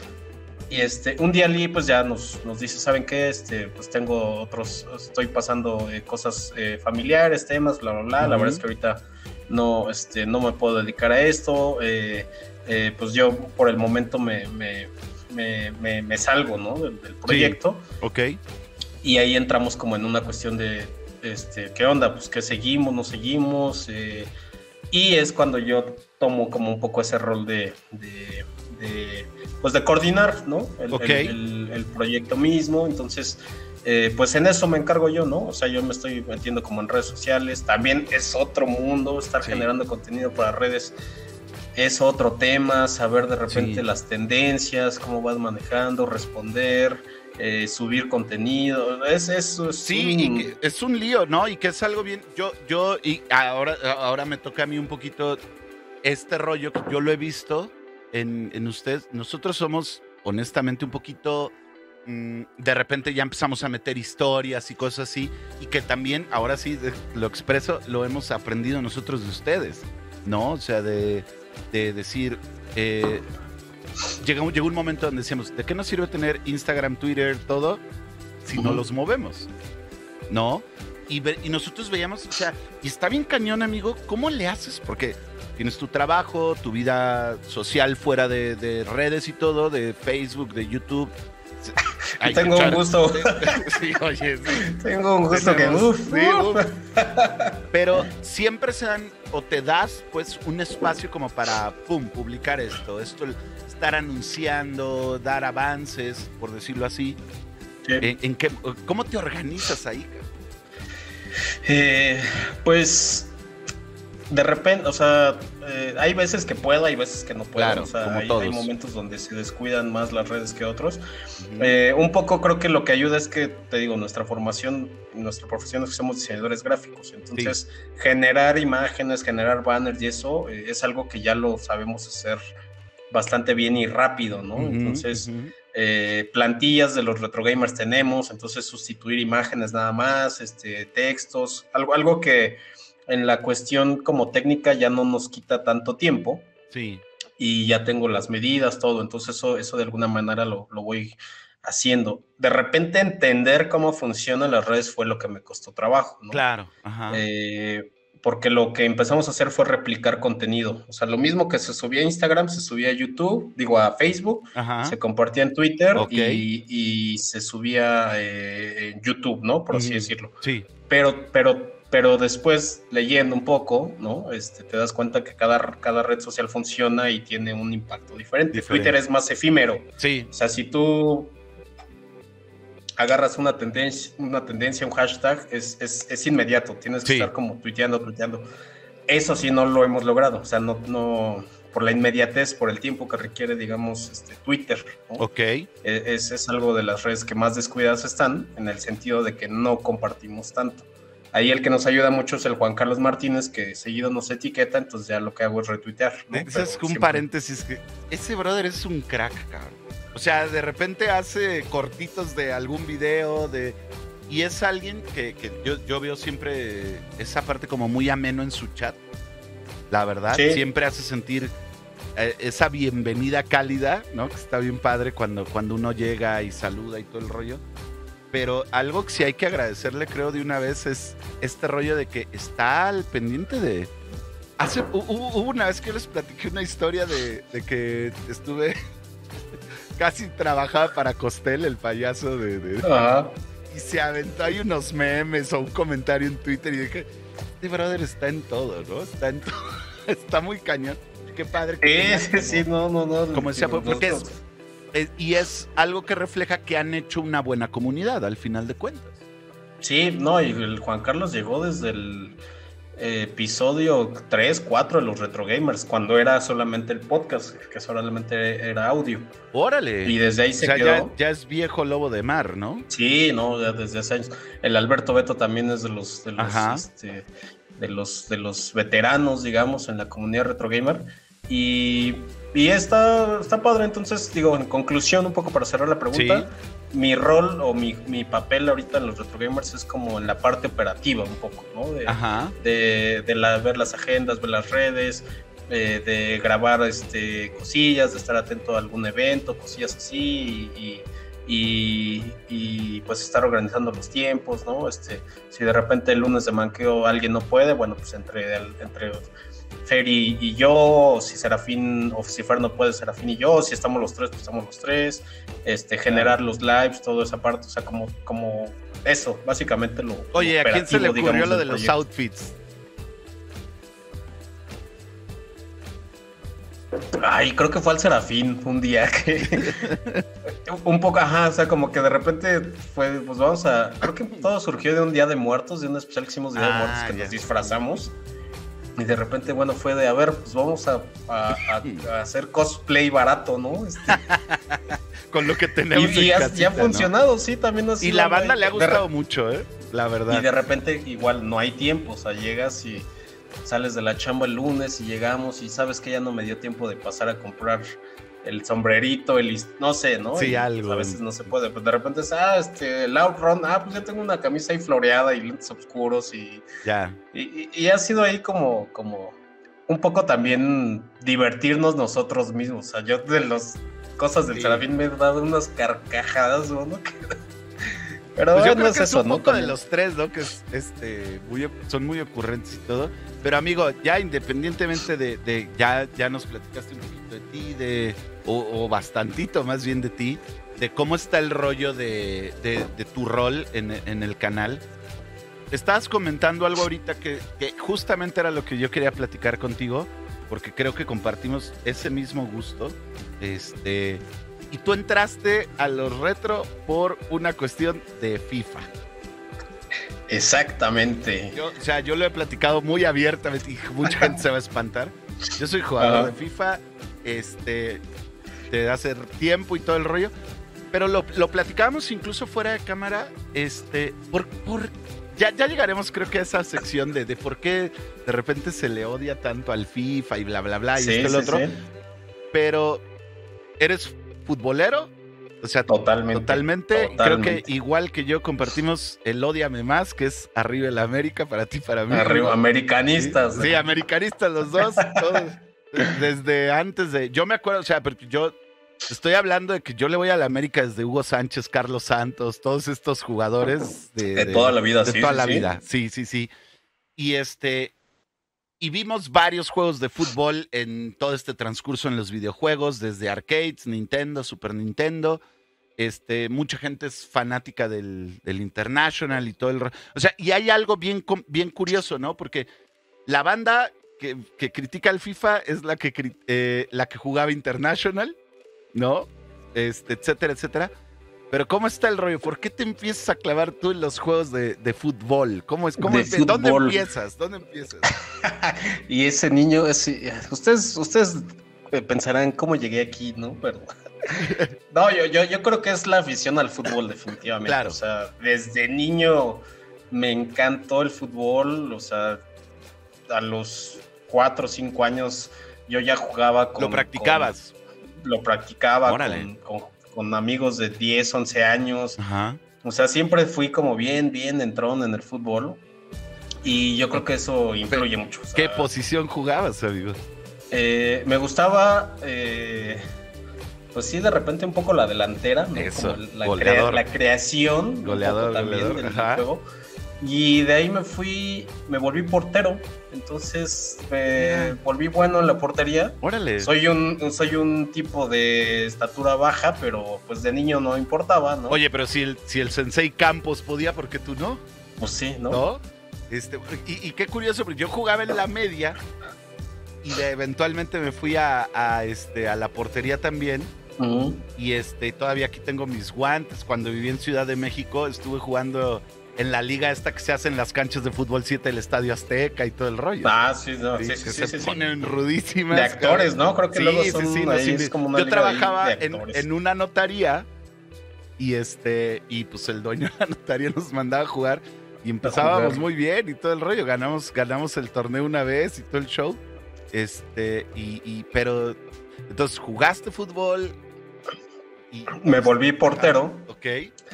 Y este, un día Ali pues ya nos, nos dice, ¿saben qué? Este, pues tengo otros, estoy pasando eh, cosas eh, familiares, temas, bla, bla, bla. Uh-huh. La verdad es que ahorita no, este, no me puedo dedicar a esto. Eh, eh, pues yo por el momento me, me, me, me, me salgo, ¿no? del, del proyecto. Sí. Ok. Y ahí entramos como en una cuestión de, este, ¿qué onda? Pues ¿qué seguimos? ¿No seguimos? Eh, y es cuando yo tomo como un poco ese rol de... de, de pues de coordinar, ¿no? El, okay. el, el, el proyecto mismo, entonces, eh, pues en eso me encargo yo, ¿no? O sea, yo me estoy metiendo como en redes sociales, también es otro mundo, estar sí. generando contenido para redes es otro tema, saber de repente sí. las tendencias, cómo vas manejando, responder, eh, subir contenido, es eso. Es sí, un... y que es un lío, ¿no? Y que es algo bien, yo, yo, y ahora, ahora me toca a mí un poquito este rollo que yo lo he visto En, en ustedes. Nosotros somos honestamente un poquito mmm, de repente ya empezamos a meter historias y cosas así, y que también ahora sí lo expreso, lo hemos aprendido nosotros de ustedes, ¿no? O sea, de, de decir eh, llegó, llegó un momento donde decíamos, ¿de qué nos sirve tener Instagram, Twitter, todo si uh-huh. no los movemos, ¿no? Y, ve, y nosotros veíamos, o sea, y está bien cañón, amigo, ¿cómo le haces? Porque tienes tu trabajo, tu vida social fuera de, de redes y todo, de Facebook, de YouTube. Ay, tengo un gusto. Sí, oye, sí. Tengo un gusto Tenemos, que uf, sí, uf. Pero siempre se dan, o te das, pues, un espacio como para, pum, publicar esto. Esto, estar anunciando, dar avances, por decirlo así. Sí. ¿En, en qué, ¿Cómo te organizas ahí? Eh, pues de repente, o sea, eh, hay veces que puedo, hay veces que no puedo. Claro, o sea, como hay, todos. hay momentos donde se descuidan más las redes que otros. Uh-huh. Eh, un poco creo que lo que ayuda es que, te digo, nuestra formación, nuestra profesión es que somos diseñadores gráficos. Entonces, sí. generar imágenes, generar banners y eso eh, es algo que ya lo sabemos hacer bastante bien y rápido, ¿no? Uh-huh, entonces, uh-huh. eh, plantillas de los retro gamers tenemos, entonces sustituir imágenes nada más, este, textos, algo, algo que en la cuestión como técnica ya no nos quita tanto tiempo. Sí. Y ya tengo las medidas, todo, entonces eso, eso de alguna manera lo, lo voy haciendo. De repente entender cómo funcionan las redes fue lo que me costó trabajo, ¿no? Claro, ajá. Eh, porque lo que empezamos a hacer fue replicar contenido. O sea, lo mismo que se subía a Instagram, se subía a YouTube, digo a Facebook, ajá. se compartía en Twitter okay. y, y se subía eh, en YouTube, ¿no? Por así mm, decirlo. Sí. Pero, pero, pero después, leyendo un poco, ¿no? Este, te das cuenta que cada, cada red social funciona y tiene un impacto diferente. diferente. Twitter es más efímero. Sí. O sea, si tú agarras una tendencia, una tendencia, un hashtag, es, es, es inmediato, tienes que sí. estar como tuiteando, tuiteando. Eso sí no lo hemos logrado, o sea, no, no por la inmediatez, por el tiempo que requiere, digamos, este, Twitter, ¿no? Ok. Es, es algo de las redes que más descuidadas están, en el sentido de que no compartimos tanto. Ahí el que nos ayuda mucho es el Juan Carlos Martínez, que seguido nos etiqueta, entonces ya lo que hago es retuitear, ¿no? Ese es un siempre... paréntesis, que ese brother es un crack, cabrón. O sea, de repente hace cortitos de algún video, de y es alguien que, que yo, yo veo siempre esa parte como muy ameno en su chat. La verdad, sí. siempre hace sentir eh, esa bienvenida cálida, ¿no? Que está bien padre cuando, cuando uno llega y saluda y todo el rollo. Pero algo que sí hay que agradecerle, creo, de una vez es este rollo de que está al pendiente de... Hace, hubo, hubo una vez que yo les platiqué una historia de, de que estuve... Casi trabajaba para Costel, el payaso de... de Ajá. Y se aventó ahí unos memes o un comentario en Twitter y dije, este brother está en todo, ¿no? Está en todo. Está muy cañón. Qué padre. Que sí, sí, sí, no, no, no. Como decía, porque es, es... Y es algo que refleja que han hecho una buena comunidad, al final de cuentas. Sí, no, y el Juan Carlos llegó desde el... episodio tres, cuatro de los Retro Gamers, cuando era solamente el podcast, que solamente era audio. ¡Órale! Y desde ahí se o sea, quedó. Ya, ya es viejo lobo de mar, ¿no? Sí, no, ya desde hace años. El Alberto Beto también es de los de los, este, de los de los veteranos, digamos, en la comunidad Retro Gamer. Y, y está, está padre. Entonces, digo, en conclusión, un poco para cerrar la pregunta, sí. mi rol o mi, mi papel ahorita en los Retro Gamers es como en la parte operativa un poco, ¿no? De, Ajá. de, de la, ver las agendas, ver las redes, eh, de grabar este, cosillas, de estar atento a algún evento, cosillas así, y, y, y pues estar organizando los tiempos, ¿no? Este, si de repente el lunes de manqueo alguien no puede, bueno, pues entre... entre Fer y, y yo, o si Serafín, o si Fer no puede, Serafín y yo, o si estamos los tres, pues estamos los tres, este, generar los lives, toda esa parte, o sea, como, como eso, básicamente lo Oye, ¿a quién se le ocurrió digamos, lo de los outfits? Ay, creo que fue al Serafín un día que un poco, ajá, o sea, como que de repente fue, pues vamos a, creo que todo surgió de un Día de Muertos, de un especial que hicimos de Día ah, de Muertos, que ya. nos disfrazamos. Y de repente, bueno, fue de, a ver, pues vamos a, a, a, a hacer cosplay barato, ¿no? Este... Con lo que tenemos Y, y en ha, casita, ya ha funcionado, ¿no? sí, también así. Y la banda hay... le ha gustado de... mucho, ¿eh? La verdad. Y de repente, igual, no hay tiempo, o sea, llegas y sales de la chamba el lunes y llegamos y sabes que ya no me dio tiempo de pasar a comprar el sombrerito, el no sé, ¿no? Sí, y, algo. Pues, a veces no se puede, pues de repente es, ah, este, el outrun, ah, pues ya tengo una camisa ahí floreada y lentes oscuros y... Ya. Y, y, y ha sido ahí como, como un poco también divertirnos nosotros mismos, o sea, yo de las cosas del sí. Serafín me he dado unas carcajadas, ¿no? Pero Pues yo bueno, creo es que eso, es un ¿no? poco de También. los tres, ¿no? Que es, este, muy, son muy ocurrentes y todo. Pero amigo, ya independientemente de, de ya, ya nos platicaste un poquito de ti, de, o, o bastantito más bien de ti, de cómo está el rollo de, de, de tu rol en, en el canal. Estabas comentando algo ahorita que, que justamente era lo que yo quería platicar contigo, porque creo que compartimos ese mismo gusto. Este, y tú entraste a los retro por una cuestión de FIFA. Exactamente. Yo, o sea, yo lo he platicado muy abiertamente y mucha gente se va a espantar. Yo soy jugador Ajá. de FIFA, este, de hace tiempo y todo el rollo, pero lo, lo platicábamos incluso fuera de cámara, este, por, por ya, ya llegaremos creo que a esa sección de, de por qué de repente se le odia tanto al FIFA y bla, bla, bla, y Sí, esto y sí, lo otro, sí. pero ¿eres futbolero? O sea, Totalmente. Totalmente, totalmente. creo que igual que yo compartimos el Ódiame Más, que es arriba el América, para ti, para mí. Arriba, ¿no? americanistas. Sí, sí, americanistas los dos, todos. Desde antes de, yo me acuerdo, o sea, porque yo estoy hablando de que yo le voy a la América desde Hugo Sánchez, Carlos Santos, todos estos jugadores de, De toda la vida, de sí, toda sí, la sí. vida, sí, sí, sí. Y este, y vimos varios juegos de fútbol en todo este transcurso en los videojuegos, desde arcades, Nintendo, Super Nintendo. Este, mucha gente es fanática del, del International y todo el... O sea, y hay algo bien, bien curioso, ¿no? Porque la banda que, que critica al FIFA es la que, eh, la que jugaba International, ¿no? Este, etcétera, etcétera. Pero ¿cómo está el rollo? ¿Por qué te empiezas a clavar tú en los juegos de, de fútbol? ¿Cómo es? ¿Cómo De empe- ¿Dónde fútbol. empiezas? ¿Dónde empiezas? Y ese niño, ese, ustedes, ustedes pensarán cómo llegué aquí, ¿no? Pero no, yo, yo, yo creo que es la afición al fútbol, definitivamente. Claro. O sea, desde niño me encantó el fútbol. O sea, a los cuatro o cinco años yo ya jugaba con. Lo practicabas. Con, lo practicaba Órale. con, con, con amigos de diez, once años. Ajá. O sea, siempre fui como bien, bien entrón en el fútbol. Y yo creo que eso influye mucho. O sea, ¿Qué posición jugabas, amigo? Eh, me gustaba, eh, pues sí, de repente un poco la delantera, ¿no? Eso, Como la, goleador. crea- la creación, Goleador, un poco también goleador, del ajá. juego. Y de ahí me fui, me volví portero, entonces me Yeah. volví bueno en la portería. Órale. Soy un, soy un tipo de estatura baja, pero pues de niño no importaba, ¿no? Oye, pero si el, si el Sensei Campos podía, ¿por qué tú no? Pues sí, ¿no? ¿No? Este, y, y qué curioso, porque yo jugaba en la media y de, eventualmente me fui a, a, este, a la portería también. Uh-huh. Y este, todavía aquí tengo mis guantes. Cuando viví en Ciudad de México estuve jugando en la liga esta que se hace en las canchas de fútbol siete, el Estadio Azteca y todo el rollo. Ah, sí, no, sí, que sí, se sí, sí, ponen rudísimas. De actores, ¿no? Creo que Sí, luego sí, son sí, no, ahí, sí, es como una yo liga ahí trabajaba de en, actores. en una notaría y este y pues el dueño de la notaría nos mandaba a jugar y empezábamos jugar. muy bien y todo el rollo, ganamos ganamos el torneo una vez y todo el show. Este y, y pero entonces jugaste fútbol y Me volví portero. Ah, ok.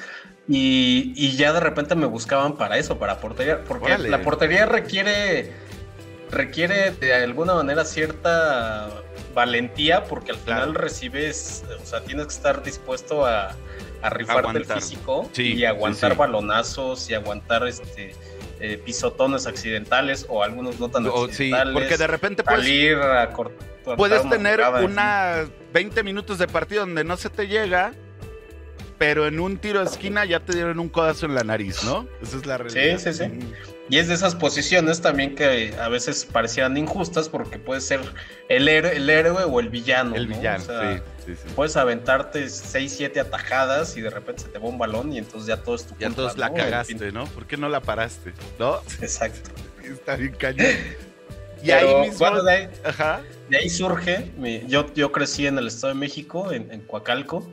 Y, y ya de repente me buscaban para eso, para portería, porque Órale. la portería requiere requiere de alguna manera cierta valentía, porque al final Claro. recibes, o sea, tienes que estar dispuesto a, a rifarte Aguantar. el físico Sí, y aguantar sí, sí. balonazos y aguantar este eh, pisotones accidentales o algunos no tan O- sí, accidentales. porque de repente puedes, salir a cortar puedes una tener jugada, una veinte minutos de partido donde no se te llega, pero en un tiro de esquina ya te dieron un codazo en la nariz, ¿no? Esa es la realidad. Sí, sí, sí. Y es de esas posiciones también que a veces parecieran injustas porque puede ser el, héroe, el héroe o el villano. El ¿no? villano, O sea, sí, sí, sí. puedes aventarte seis, siete atajadas y de repente se te va un balón y entonces ya todo es tu Ya culpa, entonces la ¿no? En cagaste, fin. ¿no? ¿Por qué no la paraste? ¿No? Exacto. Está bien cañón. Y Pero, ahí mismo... bueno, de ahí, Ajá. de ahí surge, mi- yo, yo crecí en el Estado de México, en, en Coacalco,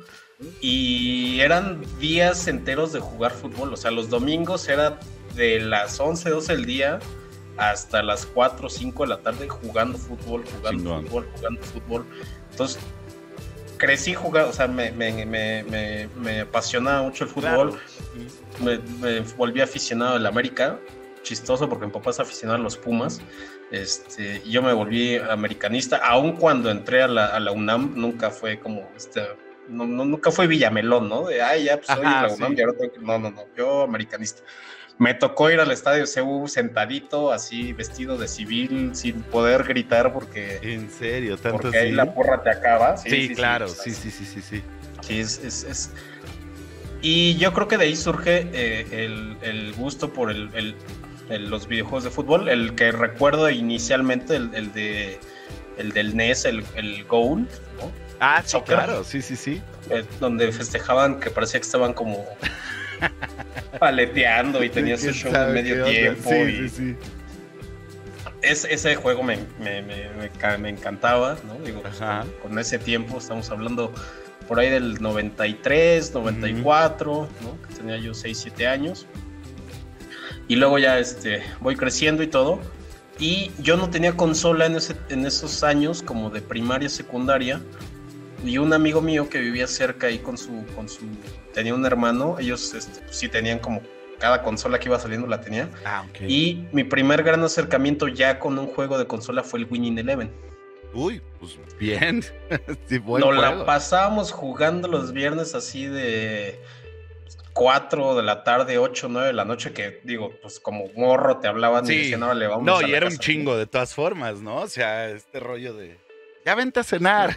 y eran días enteros de jugar fútbol. O sea, los domingos era de las once, doce del día hasta las cuatro o cinco de la tarde jugando fútbol, jugando Chingón. fútbol, jugando fútbol. Entonces, crecí jugando, o sea, me, me, me, me, me apasionaba mucho el fútbol. Claro. Me, me volví aficionado del América. Chistoso porque mi papá es aficionado a los Pumas. Este, y yo me volví americanista, aun cuando entré a la, a la UNAM, nunca fue como este, no, no, nunca fue Villamelón, ¿no? De, ay, ya, pues soy Ajá, Dragunón, sí. y ahora tengo que... No, no, no, yo americanista. Me tocó ir al estadio C U sentadito, así, vestido de civil, sin poder gritar porque... ¿En serio? ¿Tanto porque ahí sí? la porra te acaba. Sí, Sí, sí, claro, sí, sí, sí, sí, sí, sí. Sí, es... es, es... Y yo creo que de ahí surge eh, el, el gusto por el, el, el, los videojuegos de fútbol. El que recuerdo inicialmente, el, el de el del N E S, el, el Goal, ¿no? Ah, sí, Soccer, claro, sí, sí, sí. eh, donde festejaban que parecía que estaban como paleteando y tenían su show de medio tiempo. Sí, y sí, sí. Es, ese juego me, me, me, me, me encantaba, ¿no? Digo, pues, con, con ese tiempo, estamos hablando por ahí del noventa y tres, noventa y cuatro, uh-huh. ¿no? Que tenía yo seis, siete años. Y luego ya este, voy creciendo y todo. Y yo no tenía consola en, ese, en esos años, como de primaria, secundaria. Y un amigo mío que vivía cerca ahí con su... Con su tenía un hermano, ellos este, pues, sí tenían como... Cada consola que iba saliendo la tenía. Ah, okay. Y mi primer gran acercamiento ya con un juego de consola fue el Winning Eleven. Uy, pues bien. Sí, buen Nos juego. la pasábamos jugando los viernes así de cuatro de la tarde, ocho, nueve de la noche, que digo, pues como morro te hablaban sí. y decían, ahora le vamos no, a y la era casa, un chingo ¿no? de todas formas, ¿no? O sea, este rollo de ya vente a cenar.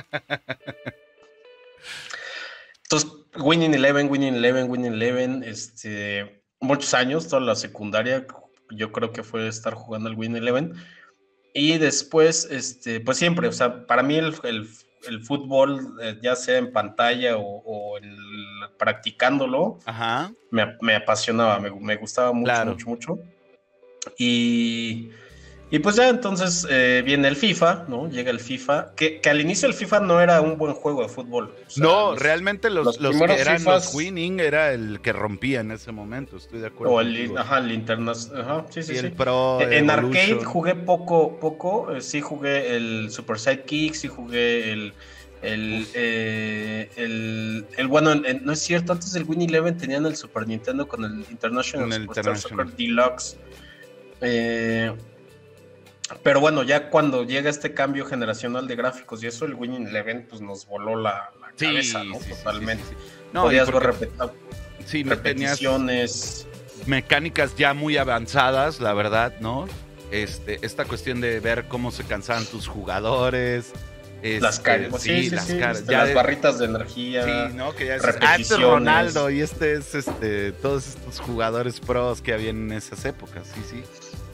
Entonces, Winning Eleven, Winning Eleven, Winning Eleven, este, muchos años, toda la secundaria, yo creo que fue estar jugando al Winning Eleven. Y después, este, pues siempre, o sea, para mí el, el, el fútbol, eh, ya sea en pantalla o, o el, practicándolo, Ajá. Me, me apasionaba, me, me gustaba mucho, claro. mucho, mucho. Y, y pues ya entonces eh, viene el FIFA, ¿no? Llega el FIFA, que, que al inicio el FIFA no era un buen juego de fútbol. O sea, no, los, realmente los, los, los que eran FIFAs, los winning era el que rompía en ese momento, estoy de acuerdo. O el, ajá, el International, ajá, sí, sí, y sí. el Pro, en Evolution. Arcade jugué poco, poco, eh, sí jugué el Super Sidekick, sí jugué el... El, eh, el, el bueno, el, no es cierto, antes del Winning Eleven tenían el Super Nintendo con el International con el Superstar Soccer Deluxe. Eh, pero bueno, ya cuando llega este cambio generacional de gráficos y eso, el Winning Eleven pues nos voló la, la sí, cabeza, ¿no? Sí, Totalmente. Sí, sí, sí. No, podías ver repet sí, repeticiones. Mecánicas ya muy avanzadas, la verdad, ¿no? Este, esta cuestión de ver cómo se cansaban tus jugadores. Este, las caras, sí, sí, las, sí, caras. Este, las de, barritas de energía, sí, ¿no? Que ya es, ah, este es Ronaldo y este es este todos estos jugadores pros que había en esas épocas, sí, sí.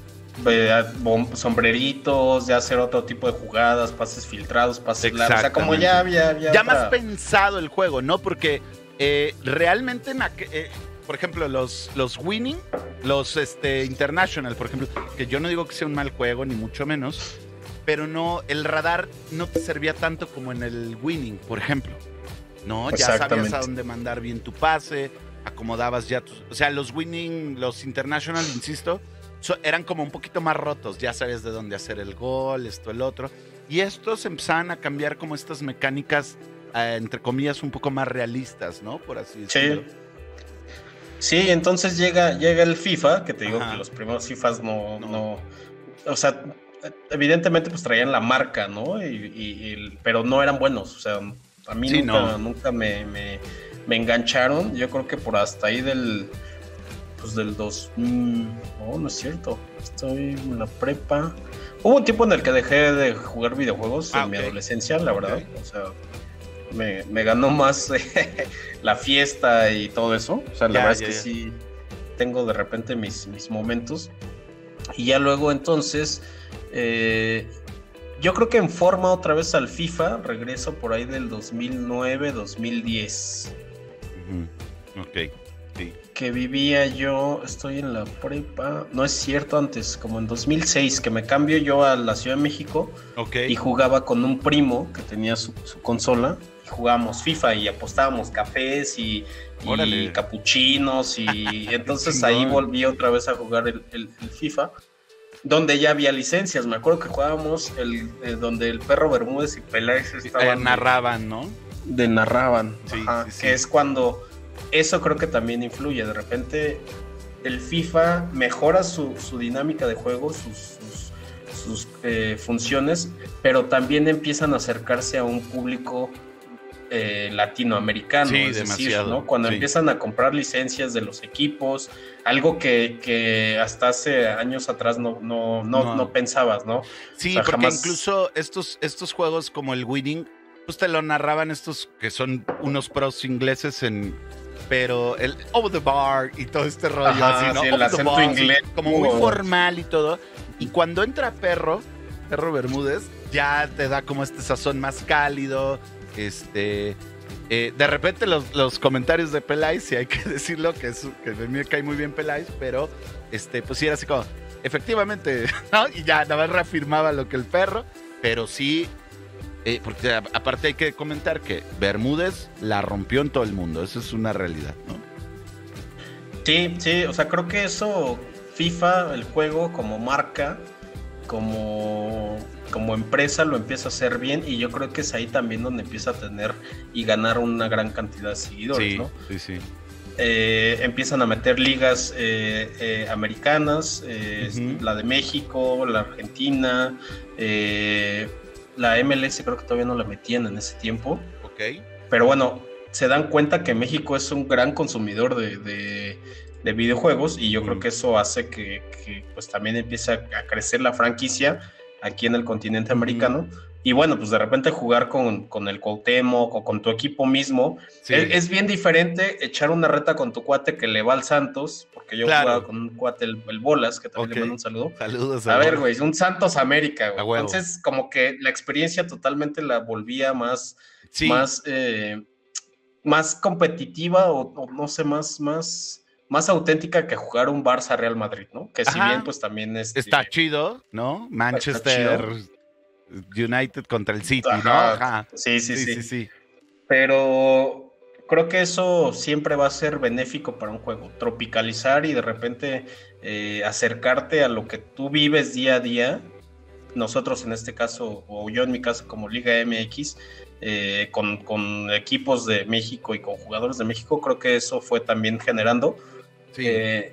Sombreritos, ya hacer otro tipo de jugadas, pases filtrados, pases largos, o sea, como ya había... había ya otra... más pensado el juego, ¿no? Porque eh, realmente, en eh, por ejemplo, los, los Winning, los este, International, por ejemplo, que yo no digo que sea un mal juego, ni mucho menos... pero no, el radar no te servía tanto como en el Winning, por ejemplo. No, ya sabías a dónde mandar bien tu pase, acomodabas ya tus... O sea, los Winning, los International, insisto, so, eran como un poquito más rotos, ya sabías de dónde hacer el gol, esto, el otro. Y estos empezaban a cambiar como estas mecánicas, eh, entre comillas, un poco más realistas, ¿no? Por así decirlo. Sí. Sí, entonces llega, llega el FIFA, que te digo Ajá. que los primeros FIFAs no, no... no o sea... evidentemente pues traían la marca, ¿no? Y, y, y, pero no eran buenos, o sea, a mí sí, nunca, no. nunca me, me, me engancharon, yo creo que por hasta ahí del, pues del dos, mmm, no, no es cierto, estoy en la prepa, hubo un tiempo en el que dejé de jugar videojuegos ah, en okay. mi adolescencia, la verdad, okay. o sea, me, me ganó más eh, la fiesta y todo eso, o sea, la ya, verdad ya, es que ya. sí, tengo de repente mis, mis momentos, y ya luego entonces... Eh, yo creo que en forma otra vez al FIFA, regreso por ahí del dos mil nueve, dos mil diez. Uh-huh. Ok, sí. Que vivía yo, estoy en la prepa, no es cierto, antes, como en dos mil seis, que me cambio yo a la Ciudad de México okay. y jugaba con un primo que tenía su, su consola, y jugábamos FIFA y apostábamos cafés y, y capuchinos, y entonces ahí volví otra vez a jugar el, el, el FIFA. Donde ya había licencias, me acuerdo que jugábamos el, el donde el Perro Bermúdez y Peláez estaban... Eh, narraban, de, ¿no? De narraban, sí, ajá, sí, sí. Que es cuando... Eso creo que también influye, de repente el FIFA mejora su, su dinámica de juego, sus, sus, sus eh, funciones, pero también empiezan a acercarse a un público eh, latinoamericano, Sí, es decir, demasiado, ¿no? Cuando sí. empiezan a comprar licencias de los equipos, algo que, que hasta hace años atrás no, no, no, No. no pensabas, ¿no? Sí, O sea, porque jamás- incluso estos, estos juegos como el Winning, pues te lo narraban estos que son unos pros ingleses en... Pero el over the bar y todo este rollo Ajá, así, ¿no? sí, el Over the acento bar, inglés. sí, como muy Oh. formal y todo. Y cuando entra Perro, Perro Bermúdez, ya te da como este sazón más cálido. Este... eh, de repente los, los comentarios de Peláez, si hay que decirlo, que, es, que a mí me cae muy bien Peláez, pero este, pues sí era así como, efectivamente, ¿no? Y ya nada más reafirmaba lo que el Perro, pero sí... Eh, porque a- aparte hay que comentar que Bermúdez la rompió en todo el mundo, eso es una realidad, ¿no? Sí, sí, o sea, creo que eso, FIFA, el juego como marca, como, como empresa lo empieza a hacer bien y yo creo que es ahí también donde empieza a tener y ganar una gran cantidad de seguidores, Sí, ¿no? sí, sí. Eh, empiezan a meter ligas eh, eh, americanas, eh, Ujú. la de México, la Argentina, eh, la M L S creo que todavía no la metían en ese tiempo, Ok. pero bueno, se dan cuenta que México es un gran consumidor de, de, de videojuegos y yo Mm. creo que eso hace que, que, pues también empiece a, a crecer la franquicia aquí en el continente Ujú. americano. Y bueno, pues de repente jugar con, con el Cuauhtémoc o con tu equipo mismo, Sí. es, es bien diferente echar una reta con tu cuate que le va al Santos, porque yo Claro. jugaba con un cuate, el, el Bolas, que también Ok. le mando un saludo. Saludos. A ver, Bola. güey, un Santos América, A güey. huevo. Entonces, como que la experiencia totalmente la volvía más, Sí. más, eh, más competitiva o, o no sé, más, más, más auténtica que jugar un Barça Real Madrid, ¿no? Que si Ajá. bien, pues también es. Está chido, ¿no? Manchester United contra el City, ¿no? Ajá. Ajá. Sí, sí, Sí, sí, sí, sí. Pero creo que eso siempre va a ser benéfico para un juego. Tropicalizar y de repente eh, acercarte a lo que tú vives día a día. Nosotros en este caso, o yo en mi caso como Liga M X, eh, con, con equipos de México y con jugadores de México, creo que eso fue también generando Sí. eh,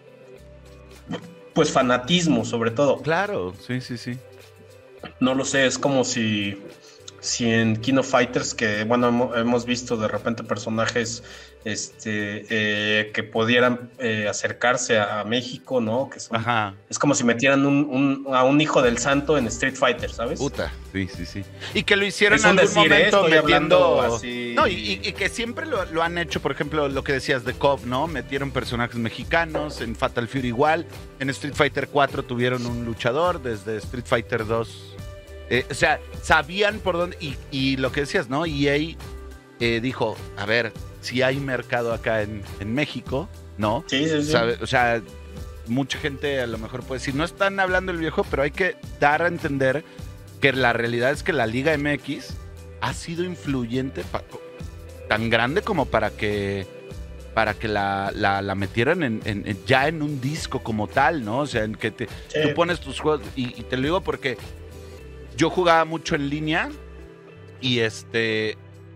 pues fanatismo sobre todo. Claro, sí, sí, sí. No lo sé, es como si, si en King of Fighters, que bueno, hemo- hemos visto de repente personajes este, eh, que pudieran eh, acercarse a, a México, ¿no? Que son, Ajá. es como si metieran un, un, a un hijo del santo en Street Fighter, ¿sabes? Puta, sí, sí, sí. Y que lo hicieron Es en un algún decir, ¿eh? momento Estoy metiendo... hablando así. No, y, y- y que siempre lo, lo han hecho, por ejemplo, lo que decías de C O V, ¿no? Metieron personajes mexicanos, en Fatal Fury igual, en Street Fighter cuatro tuvieron un luchador, desde Street Fighter dos. Eh, o sea, sabían por dónde... Y, y lo que decías, ¿no? E A eh, dijo, a ver, si hay mercado acá en, en México, ¿no? Sí, sí, sí. Sabe- o sea, mucha gente a lo mejor puede decir, no están hablando del viejo, pero hay que dar a entender que la realidad es que la Liga M X ha sido influyente, pa- tan grande como para que para que la, la, la metieran en, en- en- ya en un disco como tal, ¿no? O sea, en que te, Sí. tú pones tus juegos, y, y te lo digo porque yo jugaba mucho en línea y este,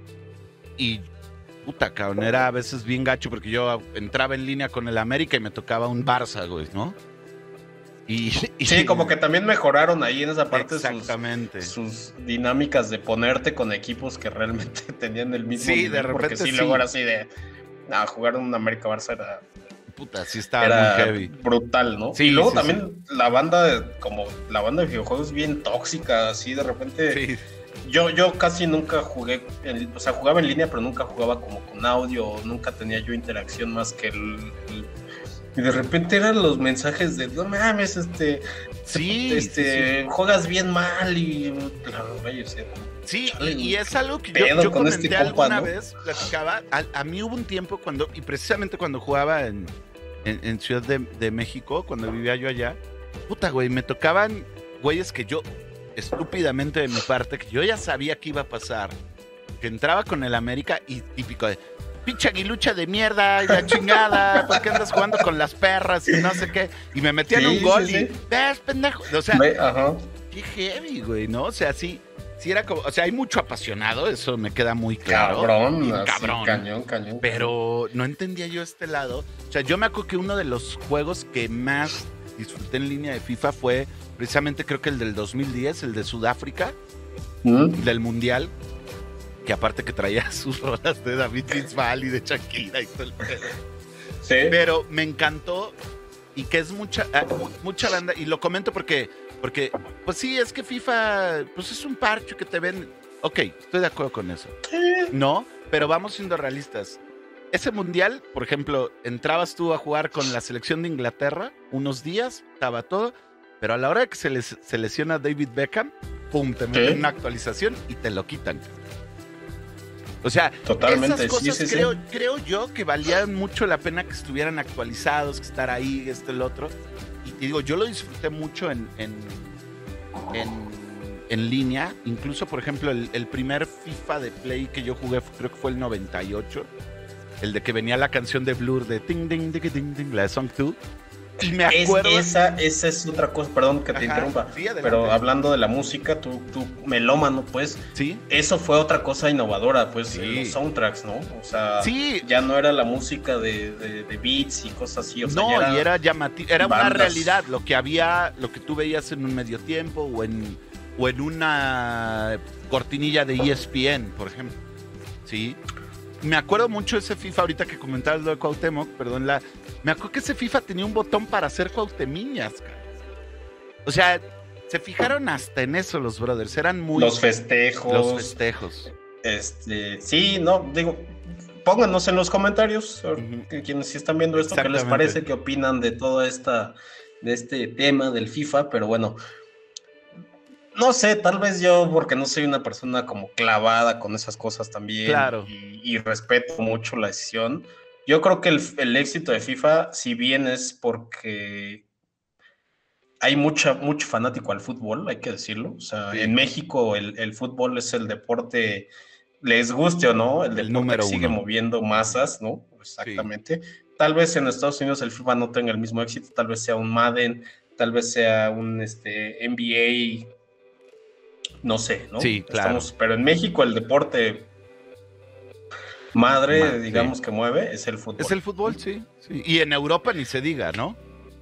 y puta, cabrón, era a veces bien gacho porque yo entraba en línea con el América y me tocaba un Barça, güey, ¿no? Y, y- Sí, como que también mejoraron ahí en esa parte sus, exactamente. sus dinámicas de ponerte con equipos que realmente tenían el mismo Sí, de nivel, porque repente sí, sí. luego era así de no, jugar un América Barça era, Puta, sí estaba era muy heavy. brutal, ¿no? Sí, y luego sí, también la banda, como la banda de videojuegos bien tóxica, así de repente. Sí, Yo, yo casi nunca jugué, en- o sea, jugaba en línea, pero nunca jugaba como con audio, nunca tenía yo interacción más que el, el- y de repente eran los mensajes de no mames, este, sí, este, sí, juegas bien mal y claro, güey, o sea, sí. chale, Y, y es algo que yo, pedo yo con comenté este compa, alguna ¿no? vez, platicaba, a, a mí hubo un tiempo cuando, y precisamente cuando jugaba en, en, en Ciudad de, de México, cuando vivía yo allá, puta, güey, me tocaban güeyes que yo, estúpidamente de mi parte, que yo ya sabía que iba a pasar, que entraba con el América y típico de, pinche aguilucha de mierda y la chingada, ¿por qué andas jugando con las perras y no sé qué? Y me metían Sí, un gol sí, y, sí. ves, pendejo, o sea, Ve, ajá. qué heavy, güey, ¿no? O sea, sí, sí era como, o sea, hay mucho apasionado, eso me queda muy claro. Cabrón, bien así, cabrón. cañón, cañón. Pero no entendía yo este lado. O sea, yo me acuerdo que uno de los juegos que más disfruté en línea de FIFA fue precisamente creo que el del dos mil diez, el de Sudáfrica, ¿Mm? del Mundial. que aparte que traía sus rolas de David Bisbal y de Shakira y todo el pedo. Sí. Pero me encantó y que es mucha, mucha banda, y lo comento porque, porque, pues sí, es que FIFA, pues es un parche que te ven. Ok, estoy de acuerdo con eso. No, pero vamos siendo realistas. Ese mundial, por ejemplo, entrabas tú a jugar con la selección de Inglaterra unos días, estaba todo, pero a la hora de que se, les, se lesiona David Beckham, pum, te meten ¿Qué? una actualización y te lo quitan. O sea, totalmente, esas cosas sí, sí, creo, sí. creo yo que valían mucho la pena que estuvieran actualizados, que estar ahí, esto, el otro. Y te digo, yo lo disfruté mucho en, en, en, en línea. Incluso, por ejemplo, el, el primer FIFA de Play que yo jugué, creo que fue el noventa y ocho. El de que venía la canción de Blur de Ting Ding Ding Ding Ding, la de Song dos. Y me acuerdo. Es, esa, esa es otra cosa, perdón que te Ajá, interrumpa. Sí, pero hablando de la música, tú, tú melómano, pues. Sí. Eso fue otra cosa innovadora, pues, sí. Los soundtracks, ¿no? O sea, sí. ya no era la música de, de, de beats y cosas así. O sea, no, ya era y era llamativo. Era bandas. Una realidad. Lo que había, lo que tú veías en un medio tiempo o en, o en una cortinilla de E S P N, por ejemplo. Sí. Me acuerdo mucho de ese FIFA, ahorita que comentabas lo de Cuauhtémoc, perdón, la, me acuerdo que ese FIFA tenía un botón para hacer cuautemiñas, cara. O sea, se fijaron hasta en eso los brothers, eran muy... Los festejos. Los festejos. Este, sí, no, digo, pónganos en los comentarios, uh-huh. que, quienes sí están viendo esto, qué les parece, qué opinan de toda esta, de este tema del FIFA, pero bueno... No sé, tal vez yo, porque no soy una persona como clavada con esas cosas también. Claro. Y, y respeto mucho la decisión. Yo creo que el, el éxito de FIFA, si bien es porque hay mucha, mucho fanático al fútbol, hay que decirlo. O sea, sí. En México el, el fútbol es el deporte, les guste o no, el, el deporte que sigue uno. moviendo masas, ¿no? Exactamente. Sí. Tal vez en Estados Unidos el FIFA no tenga el mismo éxito, tal vez sea un Madden, tal vez sea un este, N B A. No sé, ¿no? Sí, claro. Estamos, pero en México el deporte madre, Ma, digamos, sí. que mueve es el fútbol. Es el fútbol, sí, sí. Y en Europa ni se diga, ¿no?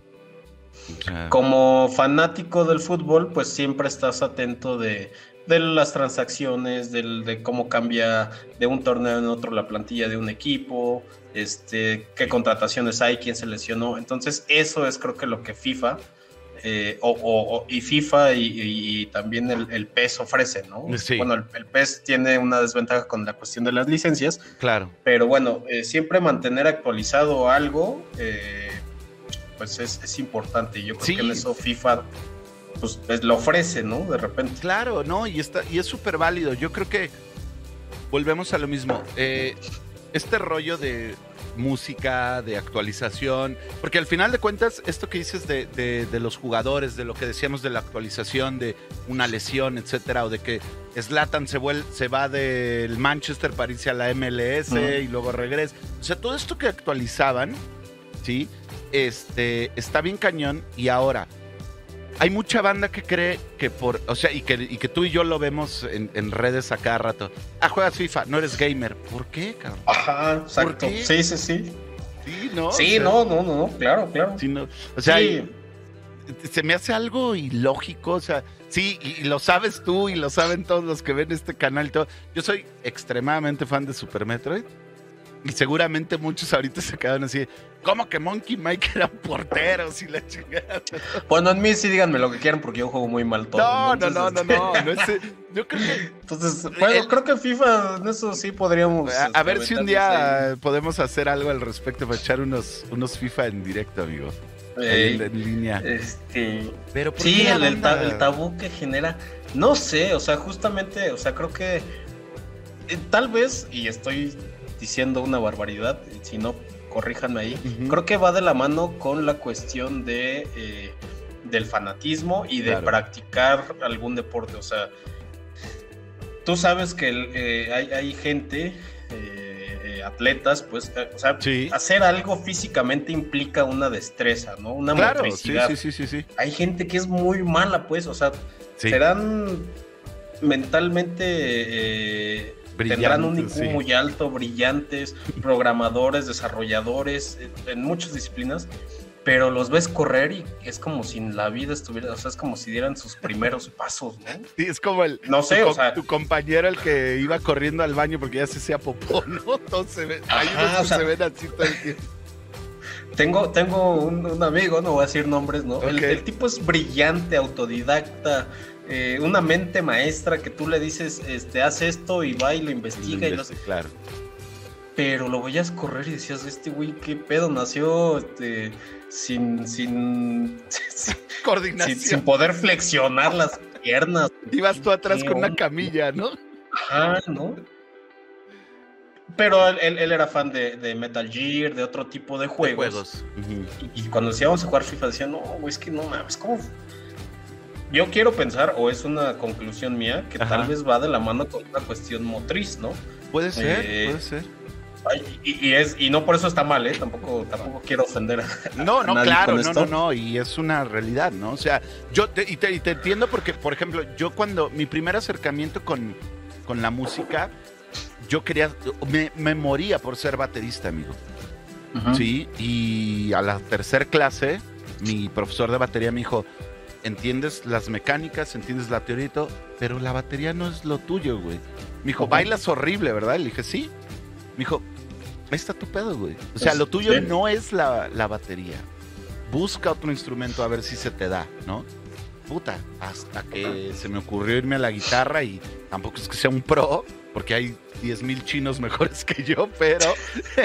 O sea... Como fanático del fútbol, pues siempre estás atento de, de las transacciones, del, de cómo cambia de un torneo en otro la plantilla de un equipo, este, qué contrataciones hay, quién se lesionó. Entonces, eso es creo que lo que FIFA... Eh, o, o, y FIFA y, y, y también el, el P E S ofrece, ¿no? Sí. Bueno, el, el P E S tiene una desventaja con la cuestión de las licencias. Claro. Pero bueno, eh, siempre mantener actualizado algo, eh, pues es, es importante. Yo creo sí. que en eso FIFA pues, pues lo ofrece, ¿no? De repente. Claro, ¿no? Y, está, y es súper válido. Yo creo que volvemos a lo mismo. Eh, este rollo de... música, de actualización, porque al final de cuentas esto que dices de, de, de los jugadores, de lo que decíamos de la actualización, de una lesión, etcétera, o de que Zlatan se, vuel, se va del Manchester para irse a la M L S uh-huh. y luego regresa, o sea, todo esto que actualizaban, ¿sí? Este, está bien cañón. Y ahora hay mucha banda que cree que por, o sea, y que, y que tú y yo lo vemos en, en redes a cada rato. Ah, juegas FIFA, no eres gamer. ¿Por qué, cabrón? Ajá, exacto. Sí, sí, sí. Sí, ¿no? Sí, o sea, no, no, no, no, claro, claro. Sí, no. O sea, sí. hay, se me hace algo ilógico, o sea, sí, y, y lo sabes tú y lo saben todos los que ven este canal y todo. Yo soy extremadamente fan de Super Metroid. Y seguramente muchos ahorita se quedaron así, ¿cómo que Monkey Mike eran porteros y la chingada? Bueno, en mí sí díganme lo que quieran porque yo juego muy mal todo. No, entonces, no, no, no, no, no es, yo creo que... Entonces, bueno, el, creo que FIFA, en eso sí podríamos... A, a ver si un día ahí. podemos hacer algo al respecto para echar unos, unos FIFA en directo, amigo. Ey, en, en línea. Este... Pero ¿por sí, qué el, el, tab, el tabú que genera, no sé, o sea, justamente, o sea, creo que eh, tal vez, y estoy... diciendo una barbaridad, si no, corríjanme ahí, uh-huh. creo que va de la mano con la cuestión de eh, del fanatismo y de claro. practicar algún deporte, o sea, tú sabes que eh, hay, hay gente, eh, eh, atletas, pues, eh, o sea, sí. hacer algo físicamente implica una destreza, ¿no? Una claro, motricidad. Sí, sí, sí, sí, sí. Hay gente que es muy mala, pues, o sea, sí. serán mentalmente... Eh, tendrán un I Q sí. muy alto, brillantes, programadores, desarrolladores, en muchas disciplinas, pero los ves correr y es como si la vida estuviera, o sea, es como si dieran sus primeros pasos, ¿no? Sí, es como el, no sé, tu, o sea, tu compañero el que iba corriendo al baño porque ya se hacía popó, ¿no? Todos se ven, hay unos que o sea, se ven así todo el tiempo. Tengo, tengo un, un amigo, no voy a decir nombres, ¿no? Okay. El, el tipo es brillante, autodidacta, eh, una mente maestra que tú le dices, este, haz esto y va y lo investiga. Lo y lo... Claro. Pero lo veías correr y decías, este güey, ¿qué pedo? Nació este, sin, sin, sin, coordinación. Sin, sin poder flexionar las piernas. Ibas tú atrás con una camilla, ¿no? Ajá, ¿no? Pero él, él era fan de, de Metal Gear, de otro tipo de juegos. De juegos. Uh-huh. Y, y cuando decíamos a jugar FIFA, decía, no, güey, es que no mames, ¿cómo? Yo quiero pensar, o es una conclusión mía, que Ajá. tal vez va de la mano con una cuestión motriz, ¿no? Puede ser, eh, puede ser. Y, y, es, y no por eso está mal, ¿eh? Tampoco, tampoco quiero ofender a No, a no, nadie claro, con no, esto. no, no, y es una realidad, ¿no? O sea, yo te, y, te, y te entiendo porque, por ejemplo, yo cuando mi primer acercamiento con, con la música, yo quería, me, me moría por ser baterista, amigo. Uh-huh. Sí, y a la tercer clase, mi profesor de batería me dijo, entiendes las mecánicas, entiendes la teoría y todo, pero la batería no es lo tuyo, güey. Me dijo, uh-huh. bailas horrible, ¿verdad? Le dije, sí. Me dijo, ahí está tu pedo, güey. O sea, lo tuyo sí. no es la, la batería. Busca otro instrumento a ver si se te da, ¿no? Puta, hasta que se me ocurrió irme a la guitarra y tampoco es que sea un pro, porque hay diez mil chinos mejores que yo, pero,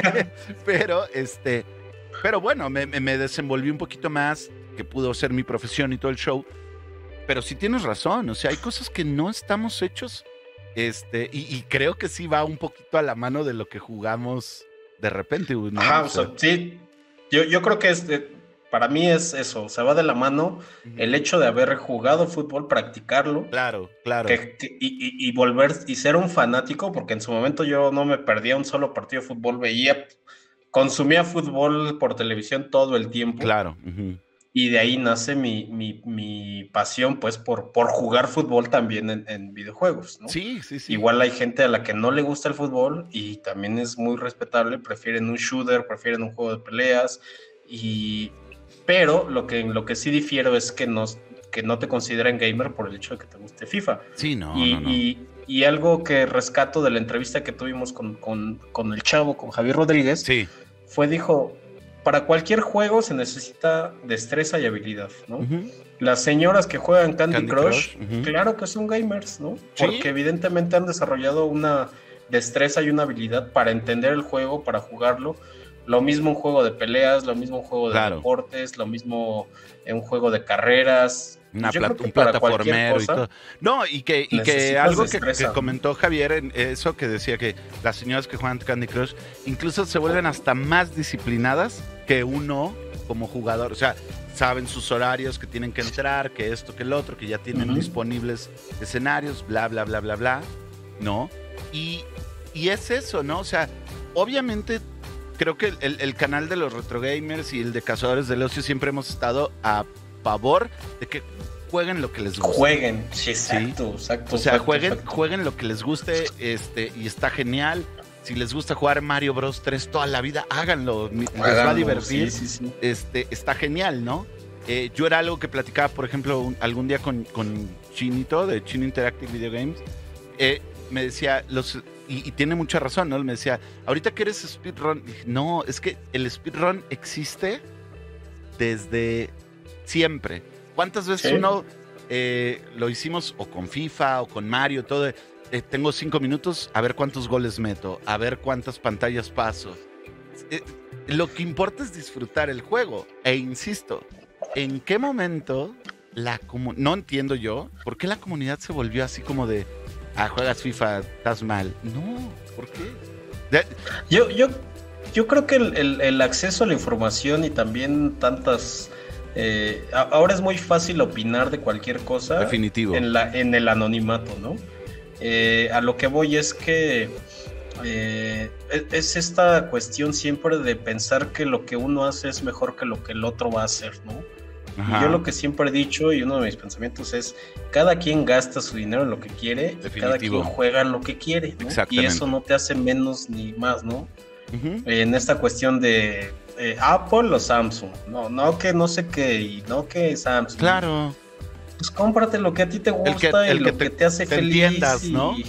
pero, este, pero bueno, me, me desenvolví un poquito más, que pudo ser mi profesión y todo el show. Pero sí tienes razón, o sea, hay cosas que no estamos hechos. Este, y, y creo que sí va un poquito a la mano de lo que jugamos de repente, ¿no? Ajá, o sea, sí. Yo, yo creo que es, para mí es eso, o sea, va de la mano uh-huh. el hecho de haber jugado fútbol, practicarlo. Claro, claro. Que, que, y, y, y volver y ser un fanático, porque en su momento yo no me perdía un solo partido de fútbol, veía, consumía fútbol por televisión todo el tiempo. Claro. Uh-huh. Y de ahí nace mi, mi, mi pasión, pues, por, por jugar fútbol también en, en videojuegos, ¿no? Sí, sí, sí. Igual hay gente a la que no le gusta el fútbol y también es muy respetable, prefieren un shooter, prefieren un juego de peleas, y... pero lo que, lo que sí difiero es que no, que no te consideren gamer por el hecho de que te guste FIFA. Sí, no, y, no, no. Y, y algo que rescato de la entrevista que tuvimos con, con, con el chavo, con Javier Rodríguez, sí. fue, dijo... Para cualquier juego se necesita destreza y habilidad, ¿no? Uh-huh. Las señoras que juegan Candy, Candy Crush, Crush uh-huh. claro que son gamers, ¿no? ¿Sí? Porque evidentemente han desarrollado una destreza y una habilidad para entender el juego, para jugarlo. Lo mismo un juego de peleas, lo mismo un juego de claro. deportes, lo mismo en un juego de carreras. Una plat- un plataformero y todo. No, y que, y que algo que, que comentó Javier, en eso que decía que las señoras que juegan Candy Crush incluso se vuelven hasta más disciplinadas que uno como jugador. O sea, saben sus horarios, que tienen que entrar, que esto, que el otro, que ya tienen uh-huh. disponibles escenarios, bla, bla, bla, bla, bla, ¿no? Y, y es eso, ¿no? O sea, obviamente creo que el, el canal de los Retro Gamers y el de Cazadores del Ocio siempre hemos estado a favor de que jueguen lo que les guste. Jueguen, sí, exacto, ¿sí? exacto. O sea, exacto, jueguen, exacto. jueguen lo que les guste, este, y está genial. Si les gusta jugar Mario Bros tres toda la vida, háganlo, les háganlo, va a divertir. Sí, sí, sí. Este, está genial, ¿no? Eh, yo era algo que platicaba, por ejemplo, un, algún día con, con Chinito, de Chino Interactive Video Games. Eh, me decía, los, y, y tiene mucha razón, ¿no? Me decía, ahorita que eres speedrun, dije, no, es que el speedrun existe desde siempre. ¿Cuántas veces sí. uno eh, lo hicimos o con FIFA o con Mario, todo? Eh, tengo cinco minutos, a ver cuántos goles meto, a ver cuántas pantallas paso. Eh, lo que importa es disfrutar el juego. E insisto, ¿en qué momento la comu- no entiendo yo por qué la comunidad se volvió así como de, ah, juegas FIFA, estás mal? No, ¿por qué? De- yo, yo, yo creo que el, el, el acceso a la información y también tantas... Eh, ahora es muy fácil opinar de cualquier cosa. Definitivo. En, la, en el anonimato, ¿no? Eh, a lo que voy es que eh, es esta cuestión siempre de pensar que lo que uno hace es mejor que lo que el otro va a hacer, ¿no? Ajá. Y yo lo que siempre he dicho y uno de mis pensamientos es cada quien gasta su dinero en lo que quiere, y cada quien juega en lo que quiere, ¿no? Y eso no te hace menos ni más, ¿no? Uh-huh. En esta cuestión de eh, Apple o Samsung. No, no que no sé qué, y no que Samsung. Claro. Pues cómprate lo que a ti te gusta El que- el y que lo te- que te hace te feliz. entiendas, y- ¿no?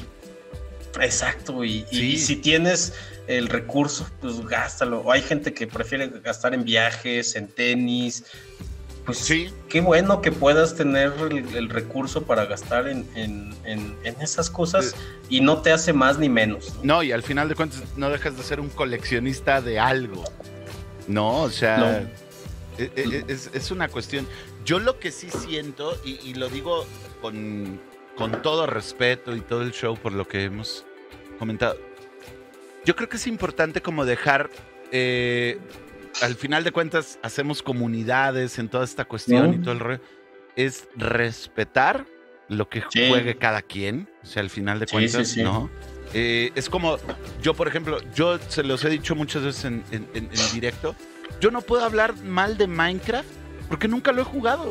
Exacto, y, y- Sí. y si tienes el recurso, pues gástalo. O hay gente que prefiere gastar en viajes, en tenis. Pues Sí. qué bueno que puedas tener el, el recurso para gastar en, en, en, en esas cosas y no te hace más ni menos, ¿no? No, y al final de cuentas no dejas de ser un coleccionista de algo. No, o sea, No. e- e- es, es una cuestión. Yo lo que sí siento, y, y lo digo con, con todo respeto y todo el show por lo que hemos comentado, yo creo que es importante como dejar, eh, al final de cuentas hacemos comunidades en toda esta cuestión ¿No? y todo el rollo, es respetar lo que Sí. juegue cada quien, o sea, al final de Sí, cuentas, sí, sí. ¿no? Eh, es como, yo por ejemplo, yo se los he dicho muchas veces en, en- en- en directo, yo no puedo hablar mal de Minecraft porque nunca lo he jugado.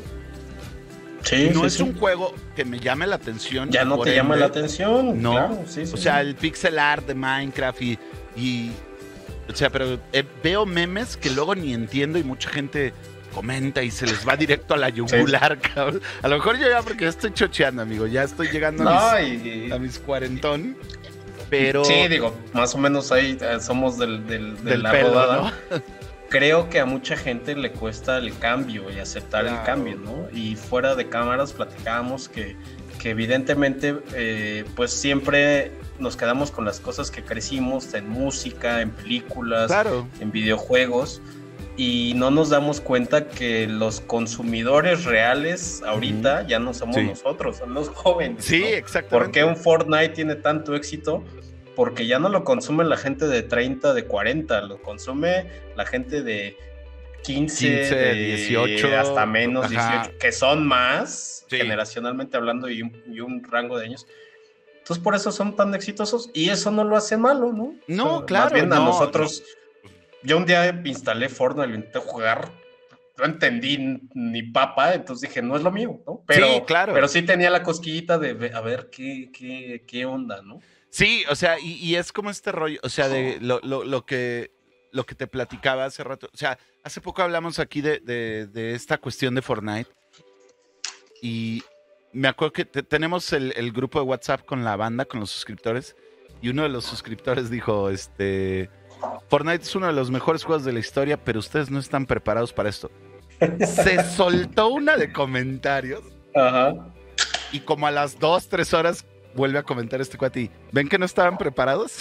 Sí, No sí, es sí. un juego que me llame la atención. Ya no por te llama ende, la atención. No, Claro, sí, sí, o sea, sí. el pixel art de Minecraft y, y o sea, pero eh, veo memes que luego ni entiendo y mucha gente comenta y se les va directo a la yugular, cabrón. A lo mejor yo ya porque ya estoy chocheando, amigo, ya estoy llegando a, No, mis, y- a mis cuarentón, pero Sí, digo, más o menos ahí eh, somos del, del- de del la pelo, rodada. ¿no? Creo que a mucha gente le cuesta el cambio y aceptar Claro. el cambio, ¿no? Y fuera de cámaras platicábamos que, que evidentemente eh, pues siempre nos quedamos con las cosas que crecimos en música, en películas, Claro. en videojuegos, y no nos damos cuenta que los consumidores reales ahorita ya no somos Sí. nosotros, son los jóvenes. Sí, ¿no? exactamente. ¿Por qué un Fortnite tiene tanto éxito? Porque ya no lo consume la gente de treinta, de cuarenta, lo consume la gente de quince, quince, de dieciocho, hasta menos, ajá. dieciocho, que son más, Sí. generacionalmente hablando, y un, y un rango de años. Entonces, por eso son tan exitosos, y eso no lo hace malo, ¿no? No, O sea, claro, Más bien a no, nosotros, yo un día instalé Fortnite, lo intenté jugar, no entendí ni papa, entonces dije, no es lo mío, ¿no? Pero Sí, claro. pero sí tenía la cosquillita de ve- a ver qué, qué, qué onda, ¿no? Sí, o sea, y, y es como este rollo, o sea, de lo, lo, lo que lo que te platicaba hace rato. O sea, hace poco hablamos aquí de, de, de esta cuestión de Fortnite. Y me acuerdo que te- tenemos el, el grupo de WhatsApp con la banda, con los suscriptores. Y uno de los suscriptores dijo, este, Fortnite es uno de los mejores juegos de la historia, pero ustedes no están preparados para esto. Se soltó una de comentarios. Ajá. Y como a las dos, tres horas vuelve a comentar este cuate y ¿ven que no estaban preparados?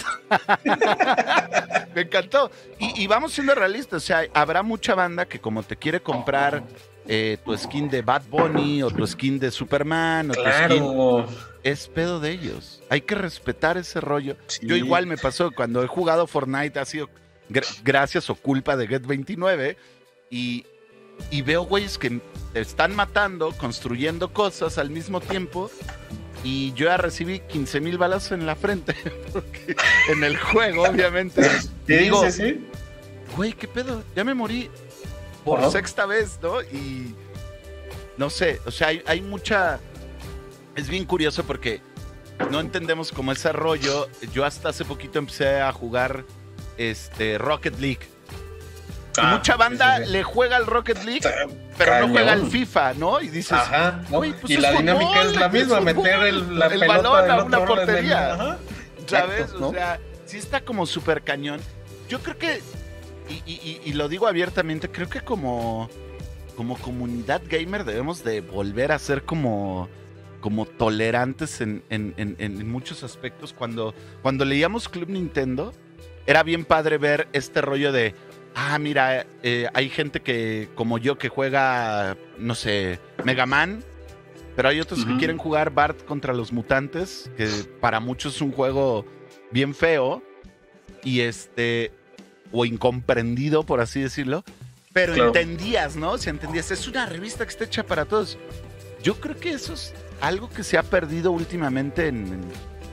Me encantó. Y, y vamos siendo realistas, o sea, habrá mucha banda que como te quiere comprar eh, tu skin de Bad Bunny o tu skin de Superman o tu skin, Claro. es pedo de ellos. Hay que respetar ese rollo. Sí. Yo igual me pasó cuando he jugado Fortnite, ha sido gr- gracias o culpa de Get veintinueve y, y veo güeyes que te están matando, construyendo cosas al mismo tiempo y yo ya recibí quince mil balas en la frente porque en el juego, obviamente. Y Sí, digo, sí, sí. güey, ¿qué pedo? Ya me morí por Ajá. sexta vez, ¿no? Y no sé, o sea, hay, hay mucha... Es bien curioso porque no entendemos cómo ese rollo. Yo hasta hace poquito empecé a jugar este Rocket League. Y Ah, mucha banda sí, sí, sí. le juega al Rocket League, pero Cañón. no juega al FIFA, ¿no? Y dices, Ajá, ¿no? güey, pues y es la fútbol, dinámica es la es misma, fútbol. meter el, la El pelota balón del a otro una lado en el- portería. Ajá. ¿sabes? Exacto, ¿no? O sea, sí está como súper cañón. Yo creo que, y, y- y- y lo digo abiertamente, creo que como, como comunidad gamer debemos de volver a ser como, como tolerantes en, en- en- en muchos aspectos. Cuando, cuando leíamos Club Nintendo, era bien padre ver este rollo de, ah, mira, eh, hay gente que, como yo, que juega, no sé, Mega Man, pero hay otros que Ujú. quieren jugar Bart contra los mutantes, que para muchos es un juego bien feo y este o incomprendido, por así decirlo, pero Claro. entendías, ¿no? Si entendías, es una revista que está hecha para todos. Yo creo que eso es algo que se ha perdido últimamente en, en,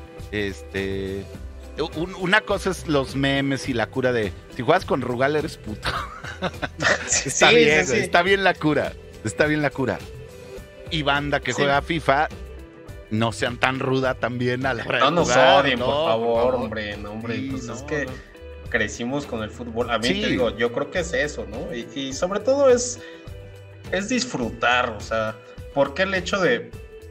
este un- una cosa es los memes y la cura de si juegas con Rugal eres puto. Está Sí, bien, sí, sí. está bien la cura. Está bien la cura. Y banda que Sí. juega FIFA, no sean tan ruda también a la hora de No nos jugar, odien, no, por favor, favor. hombre, no, hombre, Sí, pues no, es que no. crecimos con el fútbol. A mí Sí. te digo, yo creo que es eso, ¿no? Y, y sobre todo es, es disfrutar, o sea, ¿por qué el hecho de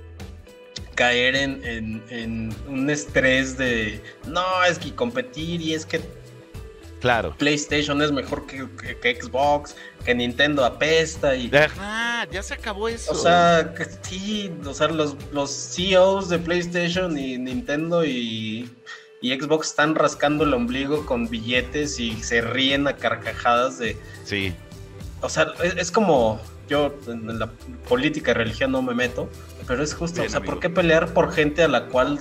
caer en, en, en un estrés de, no, es que competir y es que Claro. PlayStation es mejor que, que, que Xbox, que Nintendo apesta y... Ajá, ya se acabó eso. O sea, que sí, o sea, los, los C E Os de PlayStation y Nintendo y, y Xbox están rascando el ombligo con billetes y se ríen a carcajadas de... Sí. O sea, es, es como... Yo en la política y religión no me meto, pero es justo, Bien, o sea, amigo. ¿por qué pelear por gente a la cual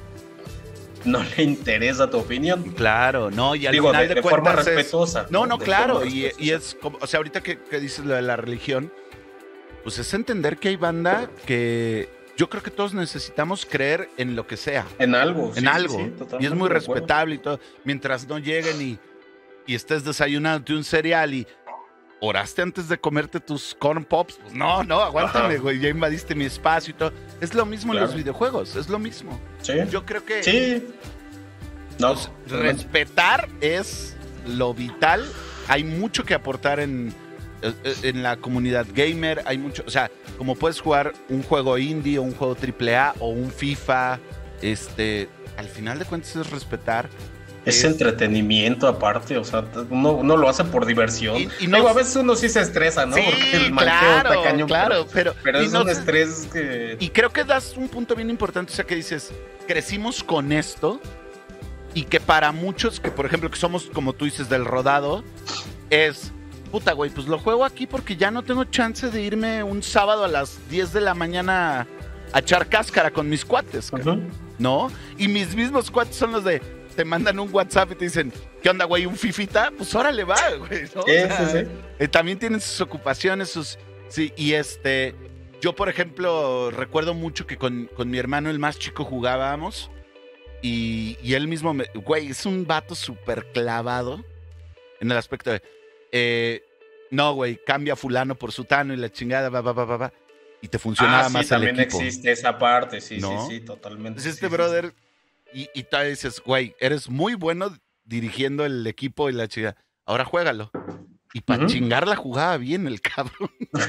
no le interesa tu opinión? Claro, no, y al Digo, final de, de, de forma cuentas es- respetuosa. No, no, De claro, forma y, respetuosa. y es como, o sea, ahorita que, que dices lo de la religión, pues es entender que hay banda que yo creo que todos necesitamos creer en lo que sea, En algo. en sí, sí, algo, sí, y totalmente es muy de acuerdo. respetable y todo, mientras no lleguen y, y estés desayunándote un cereal y oraste antes de comerte tus corn pops, pues no, no, aguántame, Ajá. güey, ya invadiste mi espacio y todo, es lo mismo en Claro. los videojuegos, es lo mismo, Sí. yo creo que... Sí. No, Pues, respetar es lo vital. Hay mucho que aportar en, en la comunidad gamer. Hay mucho, o sea, como puedes jugar un juego indie o un juego triple A o un FIFA, este, al final de cuentas es respetar. es Es- entretenimiento aparte, o sea, uno, uno lo hace por diversión. Y- y Y, no- a veces uno sí se estresa, ¿no? Sí, Porque el manqueo claro, está cañón, claro, pero, Pero, pero y es no un se- estrés que... Y creo que das un punto bien importante, o sea, que dices, crecimos con esto y que para muchos, que por ejemplo, que somos, como tú dices, del rodado, es, puta, güey, pues lo juego aquí porque ya no tengo chance de irme un sábado a las diez de la mañana a echar cáscara con mis cuates, cabrón, Ujú. ¿no? Y mis mismos cuates son los de, te mandan un WhatsApp y te dicen, ¿qué onda, güey, un fifita? Pues órale, va, güey, ¿no? O Sí, sea, sí, sí. eh, también tienen sus ocupaciones, sus... Sí, y este... Yo, por ejemplo, recuerdo mucho que con, con mi hermano, el más chico, jugábamos y, y él mismo, me, güey, es un vato súper clavado en el aspecto de, eh, no, güey, cambia fulano por sutano y la chingada, va, va, va, va, va, y te funcionaba Ah, sí, más el también equipo. existe esa parte, sí, ¿No? sí, sí, totalmente. Entonces sí, este sí, brother, y, y todavía dices, güey, eres muy bueno dirigiendo el equipo y la chingada, ahora juégalo. Y para Ujú. chingarla jugaba bien el cabrón.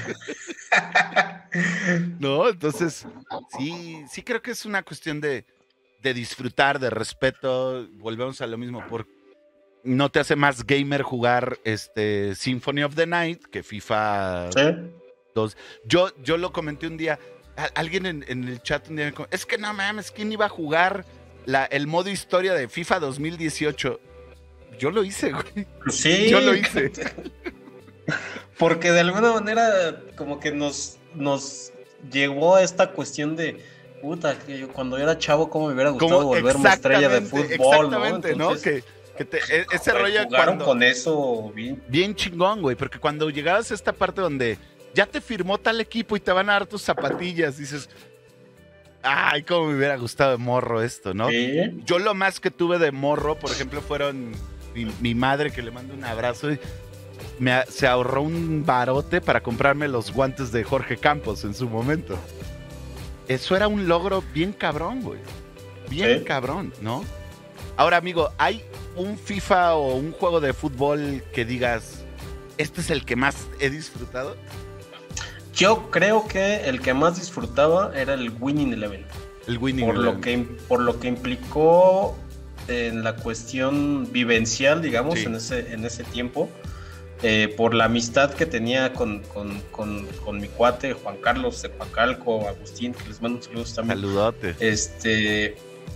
¿No? Entonces, sí, sí creo que es una cuestión de, de disfrutar, de respeto. Volvemos a lo mismo. Por, no te hace más gamer jugar este Symphony of the Night que FIFA Sí. dos. Yo, yo lo comenté un día. a- alguien en, en el chat un día me comentó, es que no mames, ¿quién iba a jugar la, el modo historia de FIFA dos mil dieciocho? Yo lo hice, güey. Sí. Yo lo hice. Porque de alguna manera como que nos, nos llegó a esta cuestión de, puta, que yo cuando era chavo cómo me hubiera gustado Como volverme estrella de exactamente, fútbol, ¿no? exactamente, ¿no? Entonces, Que, que te- e- ese güey, rollo jugaron cuando, con eso bien. bien chingón, güey, porque cuando llegabas a esta parte donde ya te firmó tal equipo y te van a dar tus zapatillas, dices, ay, cómo me hubiera gustado de morro esto, ¿no? Sí. Yo lo más que tuve de morro, por ejemplo, fueron mi, mi madre, que le mando un abrazo, y me, a- se ahorró un barote para comprarme los guantes de Jorge Campos en su momento. Eso era un logro bien cabrón, güey. Bien Sí. cabrón, ¿no? Ahora, amigo, ¿hay un FIFA o un juego de fútbol que digas, este es el que más he disfrutado? Yo creo que el que más disfrutaba era el Winning Eleven. El Winning Por lo Eleven. que, por lo que implicó en la cuestión vivencial, digamos, Sí. en ese, en ese tiempo. Eh, por la amistad que tenía con, con, con, con mi cuate Juan Carlos de Coacalco, Agustín, que les mando un saludo también. Saludote. Este,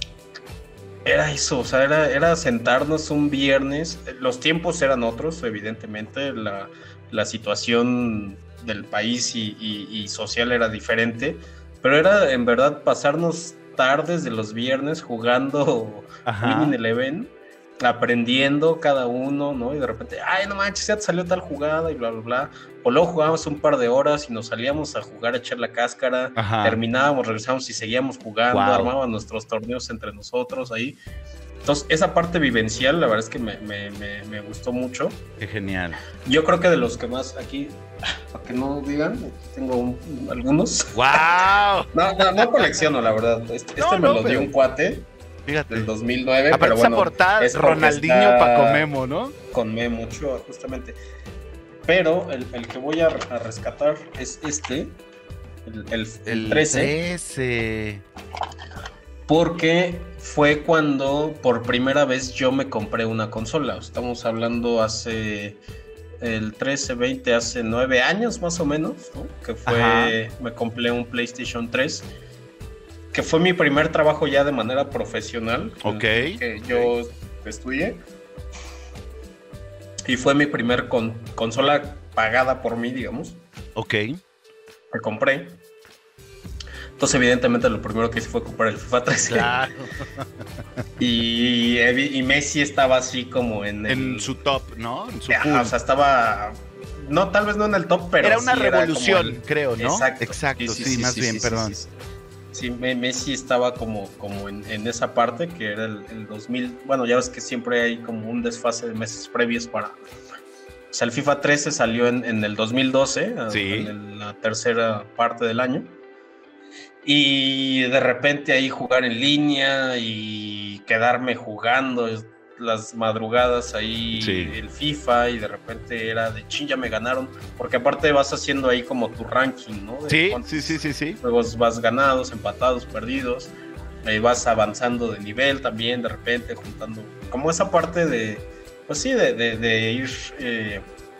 era eso, o sea, era, era sentarnos un viernes. Los tiempos eran otros, evidentemente, la, la situación del país y, y, y social era diferente, pero era en verdad pasarnos tardes de los viernes jugando Ajá. Winning Eleven, aprendiendo cada uno, ¿no? Y de repente, ay, no manches, ya te salió tal jugada y bla, bla, bla. O luego jugábamos un par de horas y nos salíamos a jugar, a echar la cáscara, Ajá. terminábamos, regresábamos y seguíamos jugando, Wow. armábamos nuestros torneos entre nosotros ahí. Entonces, esa parte vivencial, la verdad es que me, me, me, me gustó mucho. Qué genial. Yo creo que de los que más aquí, para que no digan, tengo un- algunos. ¡Wow! No, no, no colecciono, la verdad. Este, No, este me no, lo pero- dio un cuate. Fíjate. del dos mil nueve. Aparte pero bueno, esa portada, es porque Ronaldinho, está Paco Memo, ¿no? Con Memo Ochoa, justamente. Pero el, el que voy a, a rescatar es este, el, el, el trece. trece. Porque fue cuando por primera vez yo me compré una consola. Estamos hablando hace el trece, veinte, hace nueve años más o menos, ¿no? Que fue, Ajá. me compré un PlayStation tres, que fue mi primer trabajo ya de manera profesional. Ok. Que yo estudié. Y fue mi primer con, consola pagada por mí, digamos. Ok. Que compré. Entonces, evidentemente, lo primero que hice fue comprar el FIFA trece. Claro. Y, y Messi estaba así como en... En el, su top, ¿no? En su ajá, o sea, estaba... No, tal vez no en el top, pero era una sí revolución, era el, creo, ¿no? Exacto. Exacto, sí, sí, sí, más sí, bien, sí, perdón. Sí, sí, sí. sí, Messi estaba como, como en, en esa parte, que era el, el dos mil... Bueno, ya ves que siempre hay como un desfase de meses previos para... O sea, el FIFA trece salió en, en el dos mil doce, sí. en la tercera parte del año. Y de repente ahí jugar en línea y quedarme jugando las madrugadas ahí sí. el FIFA, y de repente era de chin, ya me ganaron, porque aparte vas haciendo ahí como tu ranking, ¿no? De sí, sí, sí, sí, sí. Juegos vas ganados, empatados, perdidos, ahí vas avanzando de nivel también, de repente juntando, como esa parte de, pues sí, de, de, de ir eh,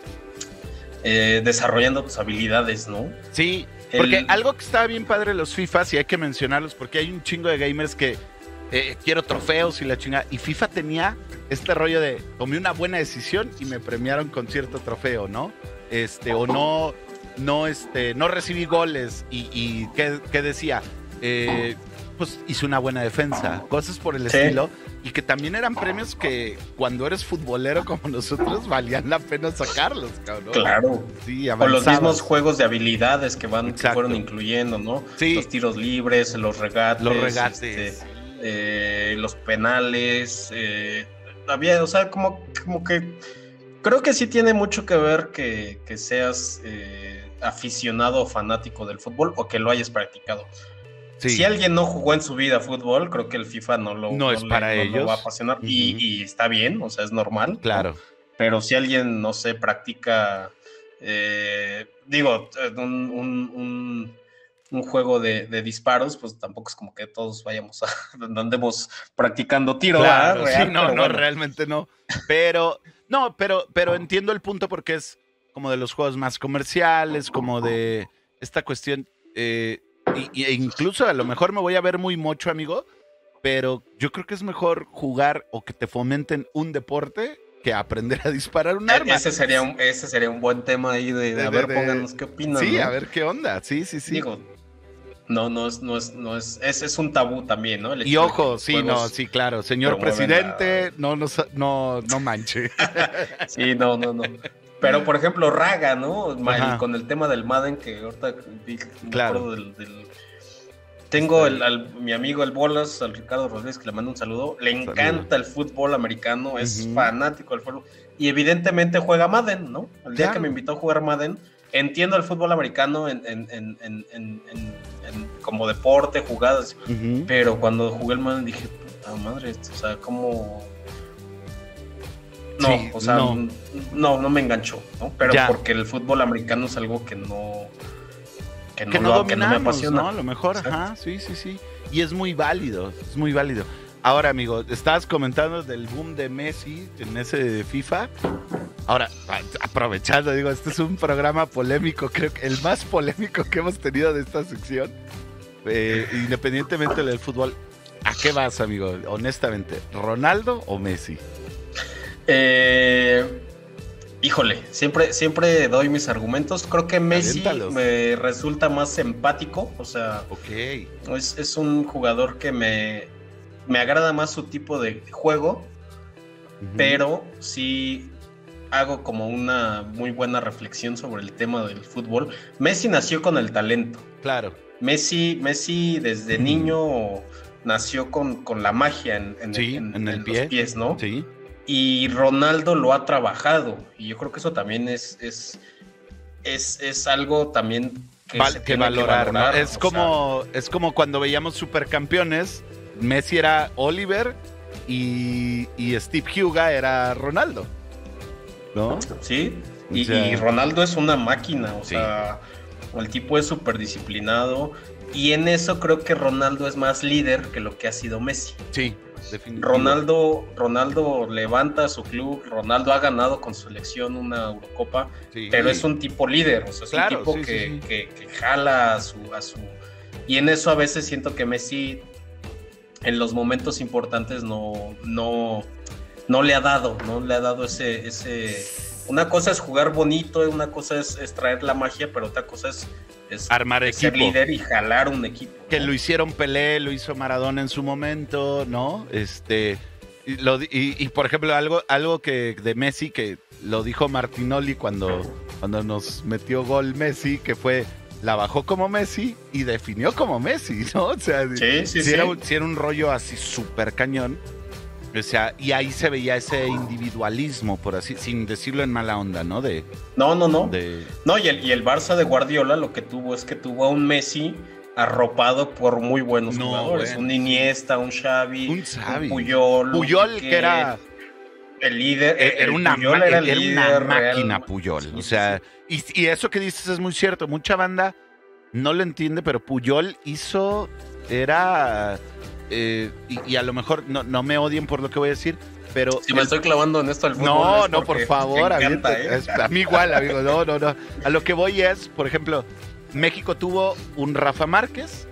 eh, desarrollando tus habilidades, ¿no? Sí. Porque el... algo que está bien padre de los FIFAs, y hay que mencionarlos, porque hay un chingo de gamers que eh, quiero trofeos y la chingada. Y FIFA tenía este rollo de tomé una buena decisión y me premiaron con cierto trofeo, ¿no? Este, o no, no, este, no recibí goles. Y, y ¿qué, qué decía? Eh, pues hice una buena defensa, cosas por el sí. estilo. Y que también eran premios que cuando eres futbolero como nosotros valían la pena sacarlos, cabrón. Claro. Sí, o los mismos juegos de habilidades que van que fueron incluyendo, ¿no? Sí. Los tiros libres, los regates. Los regates. Este, eh, los penales. Eh, había, o sea, como, como que creo que sí tiene mucho que ver que, que seas eh, aficionado o fanático del fútbol o que lo hayas practicado. Sí. Si alguien no jugó en su vida fútbol, creo que el FIFA no lo, no no es le, para no ellos. lo va a apasionar. Uh-huh. y, y está bien, o sea, es normal. Claro. ¿no? Pero si alguien, no sé, practica, eh, digo, un, un, un, un juego de, de disparos, pues tampoco es como que todos vayamos a, andemos practicando tiro. Claro, ¿verdad? Real, sí, no, no, bueno. realmente no. Pero, no, pero, pero entiendo el punto porque es como de los juegos más comerciales, como de esta cuestión... Eh, Y, y incluso a lo mejor me voy a ver muy mocho, amigo, pero yo creo que es mejor jugar o que te fomenten un deporte que aprender a disparar un arma. Ese sería un, ese sería un buen tema ahí de, de, de a ver, de, pónganos qué opinan. Sí, ¿no? a ver qué onda, sí, sí, sí. Digo, no, no es, no es, no es, es, es un tabú también, ¿no? Y ojo, sí, no, sí, claro, señor presidente, la... no, no, no, no manche. Sí, no, no, no. Pero, por ejemplo, Raga, ¿no? Ajá. Con el tema del Madden, que ahorita me claro. acuerdo del... del... Tengo el, al, mi amigo el Bolas, al Ricardo Rodríguez, que le mando un saludo. Le encanta saludo. el fútbol americano, es uh-huh. fanático del fútbol. Y evidentemente juega Madden, ¿no? El día claro. que me invitó a jugar Madden, entiendo el fútbol americano en, en, en, en, en, en, en como deporte, jugadas. Uh-huh. Pero cuando jugué el Madden dije, puta madre, o sea, ¿cómo...? No, sí, o sea, no. no, no me enganchó, ¿no? Pero ya. porque el fútbol americano es algo que no... Que no, que no, lo, que no me apasiona. ¿no? A lo mejor, ¿sí? Ajá, sí, sí, sí. Y es muy válido, es muy válido. Ahora, amigo, estabas comentando del boom de Messi en ese de FIFA. Ahora, aprovechando, digo, este es un programa polémico, creo que el más polémico que hemos tenido de esta sección. Eh, independientemente del fútbol, ¿a qué vas, amigo? Honestamente, ¿Ronaldo o Messi? Eh... Híjole, siempre, siempre doy mis argumentos. Creo que Messi Aviéntalos. me resulta más empático. O sea, okay. es, es un jugador que me, me agrada más su tipo de juego. Uh-huh. Pero sí hago como una muy buena reflexión sobre el tema del fútbol. Messi nació con el talento. Claro. Messi, Messi desde uh-huh. niño nació con, con la magia en, en, sí, en, en, el en pie. los pies, ¿no? Sí. Y Ronaldo lo ha trabajado, y yo creo que eso también es, es, es, es algo también que Val, se que tiene valorar, que valorar, ¿no? Es como, sea... es como cuando veíamos supercampeones Messi era Oliver y, y Steve Huga era Ronaldo, ¿no? Sí, y, O sea, y Ronaldo es una máquina, o sí. sea, el tipo es súper disciplinado, y en eso creo que Ronaldo es más líder que lo que ha sido Messi. Sí, definitivo. Ronaldo, Ronaldo levanta a su club, Ronaldo ha ganado con su selección una Eurocopa, Sí. pero es un tipo líder, o sea, es Claro, un tipo sí, que, sí, sí. Que, que jala a su, a su... Y en eso a veces siento que Messi en los momentos importantes no, no, no le ha dado, no le ha dado ese... ese... Una cosa es jugar bonito, una cosa es, es traer la magia, pero otra cosa es, es Armar es ser equipo. líder y jalar un equipo, ¿no? Que lo hicieron Pelé, lo hizo Maradona en su momento, ¿no? Este, y, lo, y, y, por ejemplo, algo, algo que de Messi, que lo dijo Martinoli cuando, cuando nos metió gol Messi, que fue, la bajó como Messi y definió como Messi, ¿no? O sea, Sí, sí, si, sí. Era, un, si era un rollo así súper cañón. O sea, y ahí se veía ese individualismo, por así, sin decirlo en mala onda, ¿no? De, No, no, no. de... No, y el, y el Barça de Guardiola lo que tuvo es que tuvo a un Messi arropado por muy buenos No, jugadores. bueno, un Iniesta, un Xavi, Un Xavi. un Puyol. Puyol, un que era... El líder. Era el una, Puyol ma- era, el era líder una máquina real. Puyol. Sí, O sí, sea, sí. y, y eso que dices es muy cierto. Mucha banda no lo entiende, pero Puyol hizo, era, eh, y, y a lo mejor no, no me odien por lo que voy a decir, pero... Si me estoy clavando en esto del fútbol. No, es no, por porque favor, me encanta, avienta- ¿eh? es- a mí igual, amigo, no, no, no. A lo que voy es, por ejemplo, México tuvo un Rafa Márquez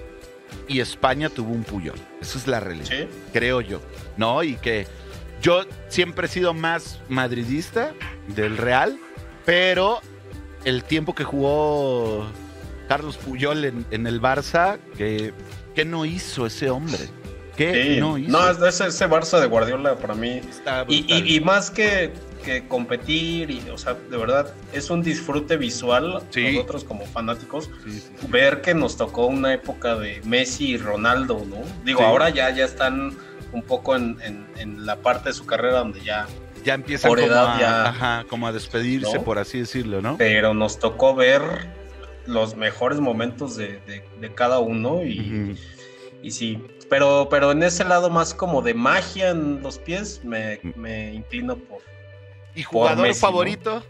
y España tuvo un Puyol. Eso es la realidad, Sí. creo yo, ¿no? Y que yo siempre he sido más madridista del Real, pero el tiempo que jugó Carlos Puyol en, en el Barça, que, ¿qué no hizo ese hombre? ¿Qué Sí. no hizo? No, ese, ese Barça de Guardiola para mí. Está Y, brutal. y, y más que, que competir, y, o sea, de verdad, es un disfrute visual, Sí. nosotros como fanáticos, Sí, sí, sí. ver que nos tocó una época de Messi y Ronaldo, ¿no? Digo, Sí. ahora ya, ya están un poco en, en, en la parte de su carrera donde ya... Ya empiezan Por como, edad a, ya- ajá, como a despedirse, ¿no? por así decirlo, ¿no? Pero nos tocó ver los mejores momentos de, de, de cada uno y, Ujú. y sí, pero, pero en ese lado más como de magia en los pies, me, me inclino por... ¿Y jugador Messi, favorito?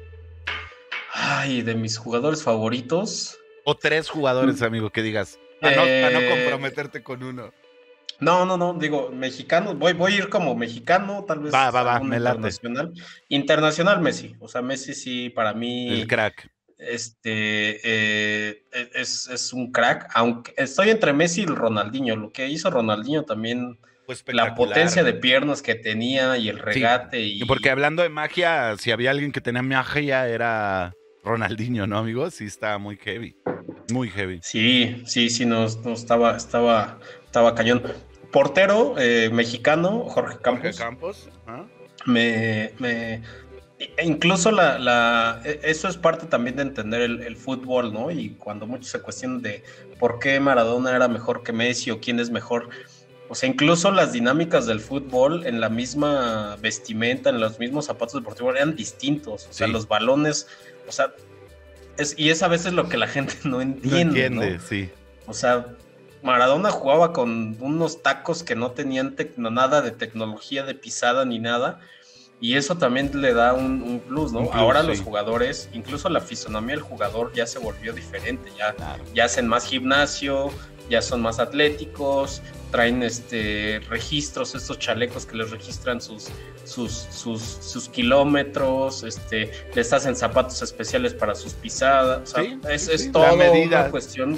Ay, de mis jugadores favoritos. ¿O tres jugadores, amigo, que digas? Para no, Eh, pa' no comprometerte con uno. No, no, no, digo, mexicano, voy, voy a ir como mexicano, tal vez Va, va, va, algún me late. internacional. Internacional Messi, o sea, Messi sí, para mí, El crack. este, eh, es, es un crack, aunque estoy entre Messi y Ronaldinho, lo que hizo Ronaldinho también, Fue la espectacular. potencia de piernas que tenía y el regate y... Y porque hablando de magia, si había alguien que tenía magia era Ronaldinho, ¿no, amigo? Sí, estaba muy heavy. Muy heavy. Sí, sí, sí, no, no estaba, estaba, estaba cañón. Portero eh, mexicano, Jorge Campos. Jorge Campos. Ajá. Me, me e incluso la, la, eso es parte también de entender el, el fútbol, ¿no? Y cuando muchos se cuestionan de por qué Maradona era mejor que Messi o quién es mejor. O sea, incluso las dinámicas del fútbol en la misma vestimenta, en los mismos zapatos deportivos eran distintos. O sea, Sí. los balones, o sea, es, y es a veces lo que la gente no entiende. No entiende, ¿no? sí. O sea, Maradona jugaba con unos tacos que no tenían tecno, nada de tecnología de pisada ni nada, y eso también le da un, un plus, ¿no? Un plus, Ahora sí. los jugadores, incluso la fisonomía del jugador ya se volvió diferente, ya, Claro. ya hacen más gimnasio, ya son más atléticos, traen este registros, estos chalecos que les registran sus, sus, sus, sus kilómetros, este, les hacen zapatos especiales para sus pisadas, o sea, Sí, es, sí, es sí, la todo medida. una cuestión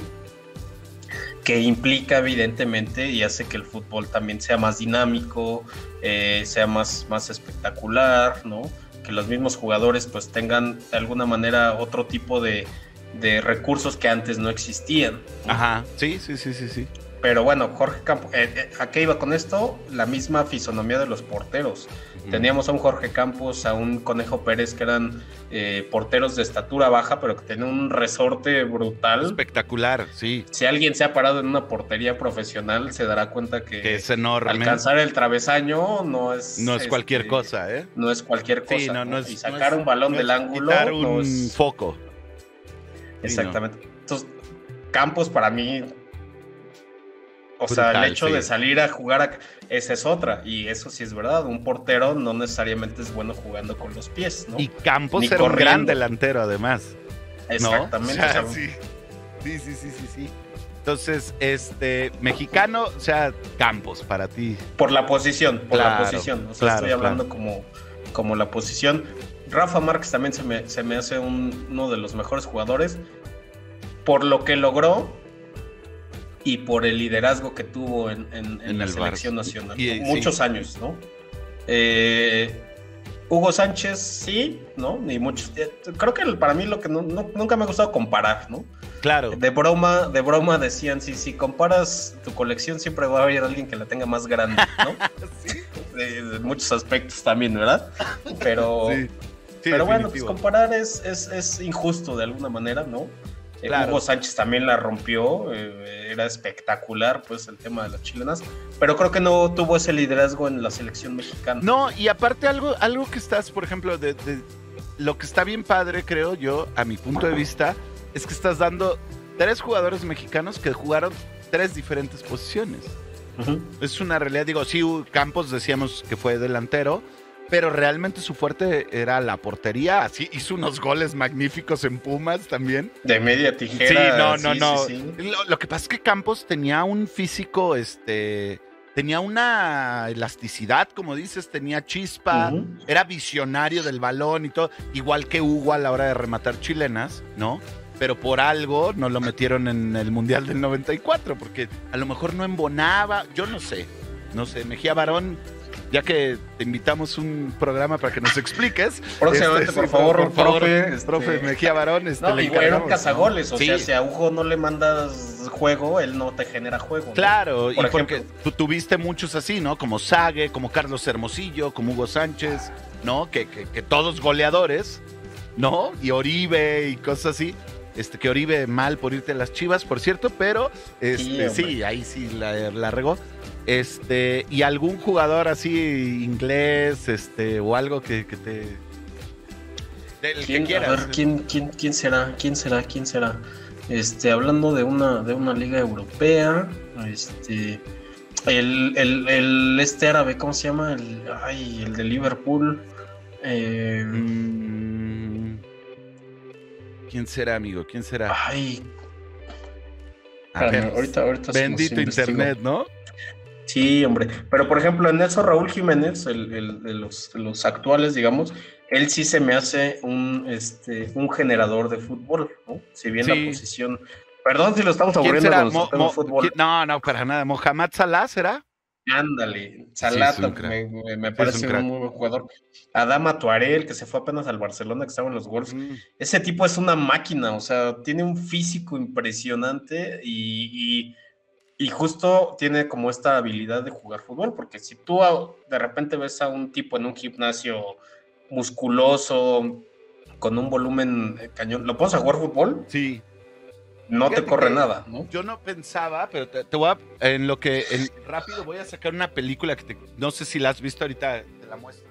que implica evidentemente y hace que el fútbol también sea más dinámico, eh, sea más, más espectacular, ¿no? Que los mismos jugadores pues tengan de alguna manera otro tipo de, de recursos que antes no existían, ¿no? Ajá. Sí, sí, sí, sí, sí. Pero bueno, Jorge Campos, eh, eh, ¿a qué iba con esto? La misma fisonomía de los porteros. Ujú. Teníamos a un Jorge Campos, a un Conejo Pérez, que eran eh, porteros de estatura baja, pero que tenían un resorte brutal. Espectacular, sí. Si alguien se ha parado en una portería profesional, se dará cuenta que, Que es enorme. alcanzar el travesaño no es... No es cualquier este, cosa, ¿eh? No es cualquier cosa. Sí, no, ¿no? no es. Y sacar no es- un balón no del es ángulo quitar un no es... foco. Sí, Exactamente. Entonces, Campos para mí... O Brutal, sea, el hecho sí. de salir a jugar, a... esa es otra. Y eso sí es verdad. Un portero no necesariamente es bueno jugando con los pies, ¿no? Y Campos Ni era un gran corriendo. delantero, además. Exactamente. ¿No? O sea, o sea, sí. sí, sí, sí, sí, sí. Entonces, este, mexicano, o sea, Campos, para ti. Por la posición, por Claro, la posición. O sea, claro, estoy hablando claro. como, como la posición. Rafa Márquez también se me, se me hace un- uno de los mejores jugadores por lo que logró y por el liderazgo que tuvo en, en- en En la el selección Barça. nacional. Y- y- Muchos sí. años, ¿no? Eh, Hugo Sánchez, sí, ¿no? Ni muchos. eh, Creo que para mí lo que no- no- nunca me ha gustado comparar, ¿no? Claro. De broma, de broma decían, sí, si comparas tu colección siempre va a haber alguien que la tenga más grande, ¿no? Sí, De, de muchos aspectos también, ¿verdad? Pero, sí. Sí, pero bueno, pues definitivo. comparar es, es, es injusto de alguna manera, ¿no? Eh, Claro. Hugo Sánchez también la rompió, eh, era espectacular, pues, el tema de las chilenas, pero creo que no tuvo ese liderazgo en la selección mexicana. No, y aparte algo, algo que estás, por ejemplo, de, de- lo que está bien padre, creo yo, a mi punto de vista, es que estás dando tres jugadores mexicanos que jugaron tres diferentes posiciones. Ujú. Es una realidad, digo, sí, Campos decíamos que fue delantero, pero realmente su fuerte era la portería, así hizo unos goles magníficos en Pumas también. De media tijera. Sí, no, no, sí, no. sí, sí. Lo, lo que pasa es que Campos tenía un físico, este, tenía una elasticidad, como dices, tenía chispa, Ujú. era visionario del balón y todo, igual que Hugo a la hora de rematar chilenas, ¿no? Pero por algo no lo metieron en el Mundial del noventa y cuatro, porque a lo mejor no embonaba, yo no sé, no sé, Mejía Barón, ya que te invitamos un programa para que nos expliques. Próximamente, este, por sí, favor, por favor, profe, este- profe Mejía Barón, este, No, le igual era un encargamos, cazagoles, ¿no? o Sí. sea, si a Hugo no le mandas juego, él no te genera juego, ¿no? Claro, Por y porque ejemplo. tú tuviste muchos así, ¿no? Como Sague, como Carlos Hermosillo, como Hugo Sánchez, ¿no? Que, que, que todos goleadores, ¿no? Y Oribe y cosas así. Este, que Oribe mal por irte a las Chivas, por cierto, pero este, Sí, sí, ahí sí la, la regó. Este, y algún jugador así inglés, este, o algo que, que te. Del que ¿Quién, a quieras. ver, ¿quién, quién, quién será? ¿Quién será? ¿Quién será? Este, hablando de una, de una liga europea, este, el, el, el este árabe, ¿cómo se llama? El, ay, el de Liverpool. Eh, Mm, ¿Quién será, amigo? ¿Quién será? ay, A espérame, ver, ahorita, ahorita se los bendito investigo. internet, ¿no? Sí, hombre. Pero por ejemplo, en eso Raúl Jiménez, el, el de los, de los actuales, digamos, él sí se me hace un, este, un generador de fútbol, ¿no? Si bien Sí. la posición. Perdón si lo estamos ¿Quién aburriendo será? con nuestro Mo- tema de Mo- fútbol. ¿quién- No, no, para nada. ¿Mohamed Salah será? Ándale, Salah Sí, es un crack. me, me- me es parece un un, crack. muy buen jugador. Adama Tuarel, que se fue apenas al Barcelona, que estaba en los Wolves. Mm, Ese tipo es una máquina, o sea, tiene un físico impresionante y, y- y justo tiene como esta habilidad de jugar fútbol, porque si tú a- de repente ves a un tipo en un gimnasio musculoso, con un volumen eh, cañón, ¿lo pones a jugar fútbol? Sí. No te Fíjate corre que nada, ¿no? Yo no pensaba, pero te, te voy a. En lo que. en- rápido voy a sacar una película que te- no sé si la has visto ahorita, te la muestro.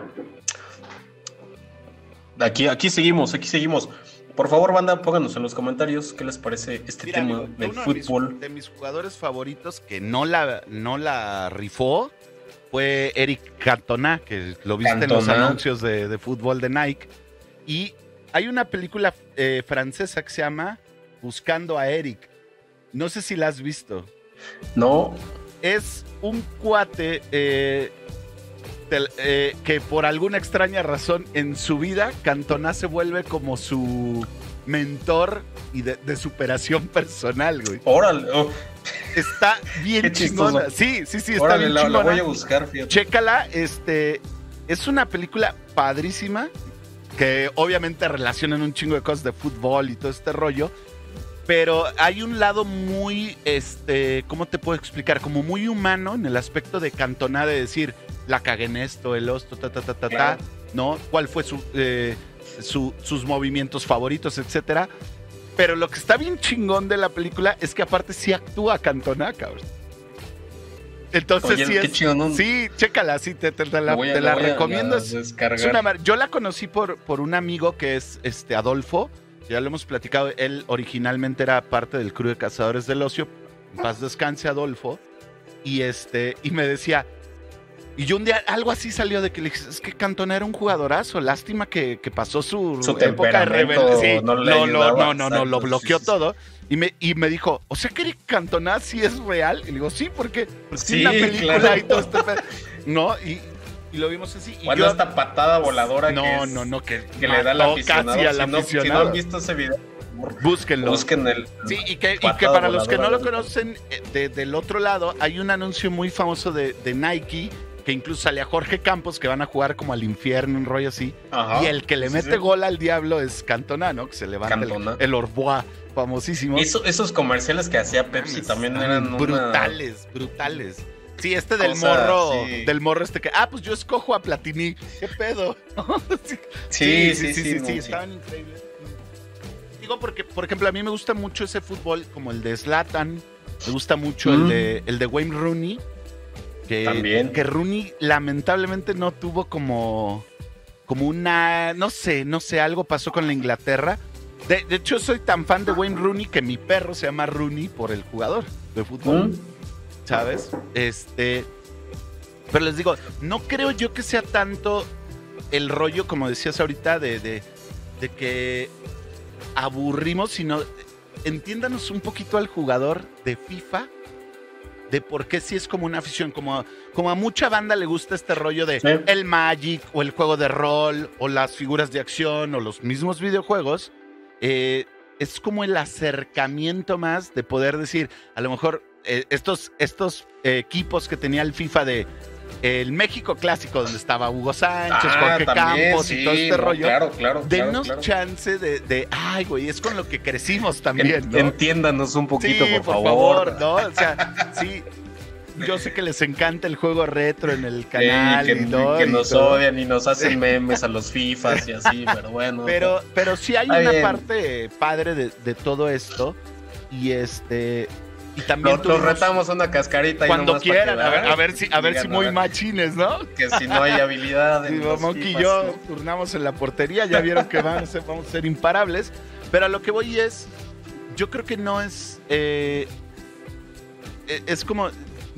Aquí, aquí seguimos, aquí seguimos. Por favor, banda, pónganos en los comentarios qué les parece este Mira, tema amigo, del uno fútbol. De mis, de mis jugadores favoritos que no la, no la rifó fue Eric Cantona, que lo viste en los Cantona. anuncios de, de fútbol de Nike. Y hay una película eh, francesa que se llama Buscando a Eric. No sé si la has visto. No, Es un cuate eh, del- eh, que por alguna extraña razón en su vida Cantona se vuelve como su mentor y de, de superación personal, güey. órale, oh, Está bien Qué chistoso. chingona. Sí, sí, sí, está órale, bien la, la chingona. voy a buscar, fíjate. Chécala, este, es una película padrísima que obviamente relacionan un chingo de cosas de fútbol y todo este rollo, pero hay un lado muy, este, ¿cómo te puedo explicar? Como muy humano en el aspecto de Cantona, de decir, la cagué en esto, el osto, ta, ta, ta, ta, ta, Claro. ¿no? ¿Cuál fue su, eh, su- sus movimientos favoritos, etcétera? Pero lo que está bien chingón de la película es que aparte sí actúa Cantona, cabrón. Entonces Oye, sí qué es... chido, ¿no? Sí, chécala, sí, te, te- te la, Lo voy a- te lo la voy a- recomiendo. a Es, descargar. es una mar- Yo la conocí por, por un amigo que es este Adolfo, ya lo hemos platicado, él originalmente era parte del crew de Cazadores del Ocio, en paz descanse Adolfo, y este, y me decía, y yo un día, algo así salió de que le dije, es que Cantona era un jugadorazo, lástima que, que pasó su, su época de rebelde. Sí, no, no, no, no, no, no, lo sí, bloqueó sí, todo. Y me, y me dijo, o sea que Cantona sí es real. Y le digo, sí, porque pues, sí, tiene una película claro. y todo este pedo. No, y, y lo vimos así. Y cuando yo, esta patada voladora no, que es, no, no, que, que le da al aficionado. Casi al si, no, aficionado. si no han visto ese video, búsquenlo. Busquen el. Sí, y que, y que para los que no lo conocen, de, del otro lado hay un anuncio muy famoso de, de Nike, que incluso sale a Jorge Campos, que van a jugar como al infierno, un rollo así. Ajá, y el que le sí, mete sí. gol al diablo es Cantona, ¿no? Que se levanta el, el Orbois, famosísimo. Eso, esos comerciales que hacía Pepsi ah, también eran brutales, una... brutales. Sí, este del Cosa, morro, sí. del morro este que, ah, pues yo escojo a Platini. ¿Qué pedo? sí, sí, sí, sí, sí, sí, sí, sí, estaban increíbles. Digo porque, por ejemplo, a mí me gusta mucho ese fútbol, como el de Zlatan, me gusta mucho mm. el de el de Wayne Rooney. Que, También. que Rooney lamentablemente no tuvo como, como una, no sé, no sé, algo pasó con la Inglaterra. De, de hecho, soy tan fan de Wayne Rooney que mi perro se llama Rooney por el jugador de fútbol, ¿Mm? ¿sabes? Este, pero les digo, no creo yo que sea tanto el rollo, como decías ahorita, de, de, de que aburrimos, sino entiéndanos un poquito al jugador de FIFA, de por qué sí es como una afición, como, como a mucha banda le gusta este rollo de sí. el Magic o el juego de rol o las figuras de acción o los mismos videojuegos, eh, es como el acercamiento más de poder decir, a lo mejor eh, estos, estos eh, equipos que tenía el FIFA de el México clásico, donde estaba Hugo Sánchez, ah, Jorge también, Campos sí, y todo este no, rollo. Claro, claro. Denos claro, claro. chance de, de, ay, güey, es con lo que crecimos también, ¿no? Entiéndanos un poquito, sí, por, por favor. favor, ¿no? O sea, sí. Yo sé que les encanta el juego retro en el canal. Sí, que, y todo, que y nos todo. odian y nos hacen memes a los FIFAs y así, pero bueno. Pero, pero sí hay una bien. parte padre de, de todo esto. Y este. Y también los, los retamos una cascarita cuando y quieran, a ver, a ver si, a ver si muy machines, ¿no? Que si no hay habilidad. Sí, Monkey y yo ¿no? turnamos en la portería, ya vieron que vamos a ser, vamos a ser imparables. Pero a lo que voy es, yo creo que no es, eh, es como,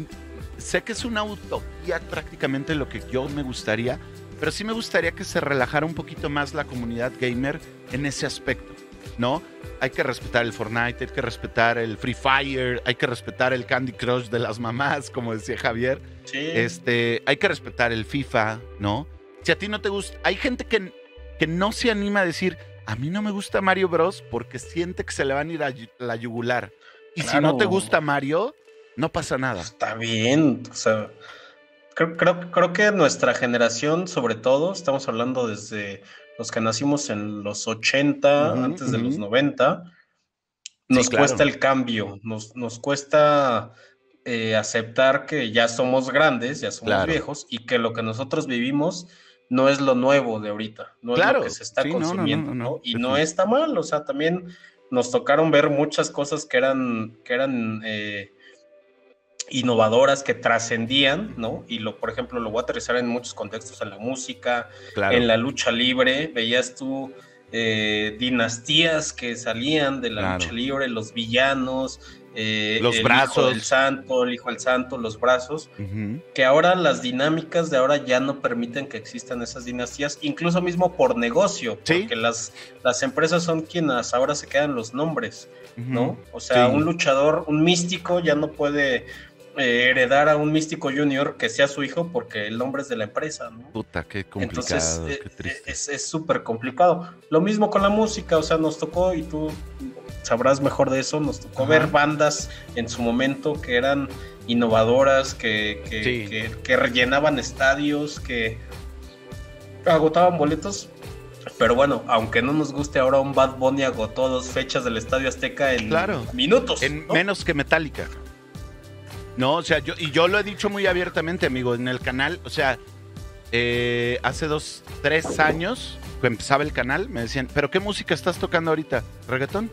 sé que es una utopía prácticamente lo que yo me gustaría, pero sí me gustaría que se relajara un poquito más la comunidad gamer en ese aspecto, ¿no? Hay que respetar el Fortnite, hay que respetar el Free Fire, hay que respetar el Candy Crush de las mamás, como decía Javier. Sí. Este, hay que respetar el FIFA, ¿no? Si a ti no te gusta, hay gente que, que no se anima a decir, a mí no me gusta Mario Bros porque siente que se le van a ir a la yugular. Y claro. si no te gusta Mario, no pasa nada. Está bien, o sea, creo, creo, creo que nuestra generación, sobre todo, estamos hablando desde los que nacimos en los ochenta, uh-huh, antes uh-huh. de los noventa, nos sí, cuesta claro. el cambio, nos, nos cuesta eh, aceptar que ya somos grandes, ya somos claro. viejos, y que lo que nosotros vivimos no es lo nuevo de ahorita, no claro. es lo que se está sí, consumiendo, no, no, no, no, ¿no? Y no está mal, o sea, también nos tocaron ver muchas cosas que eran, que eran eh, innovadoras, que trascendían, ¿no? Y lo, por ejemplo, lo voy a aterrizar en muchos contextos, en la música, claro. en la lucha libre, veías tú eh, dinastías que salían de la claro. lucha libre, los villanos, eh, los el brazos, hijo del santo, el hijo del santo, los brazos, uh-huh. que ahora las dinámicas de ahora ya no permiten que existan esas dinastías, incluso mismo por negocio, ¿Sí? porque las, las empresas son quienes ahora se quedan los nombres, uh-huh. ¿no? O sea, sí. un luchador, un místico ya no puede Eh, heredar a un místico junior que sea su hijo porque el nombre es de la empresa, ¿no? Puta, qué complicado. Entonces, qué triste. es súper complicado. Lo mismo con la música, o sea, nos tocó, y tú sabrás mejor de eso, nos tocó Ajá. ver bandas en su momento que eran innovadoras, que, que, sí. que, que rellenaban estadios, que agotaban boletos. Pero bueno, aunque no nos guste ahora, un Bad Bunny agotó dos fechas del Estadio Azteca en claro. minutos. En ¿no? menos que Metallica. No, o sea, yo, y yo lo he dicho muy abiertamente, amigo, en el canal, o sea, eh, hace dos, tres años que empezaba el canal, me decían, ¿pero qué música estás tocando ahorita? ¿Reggaetón?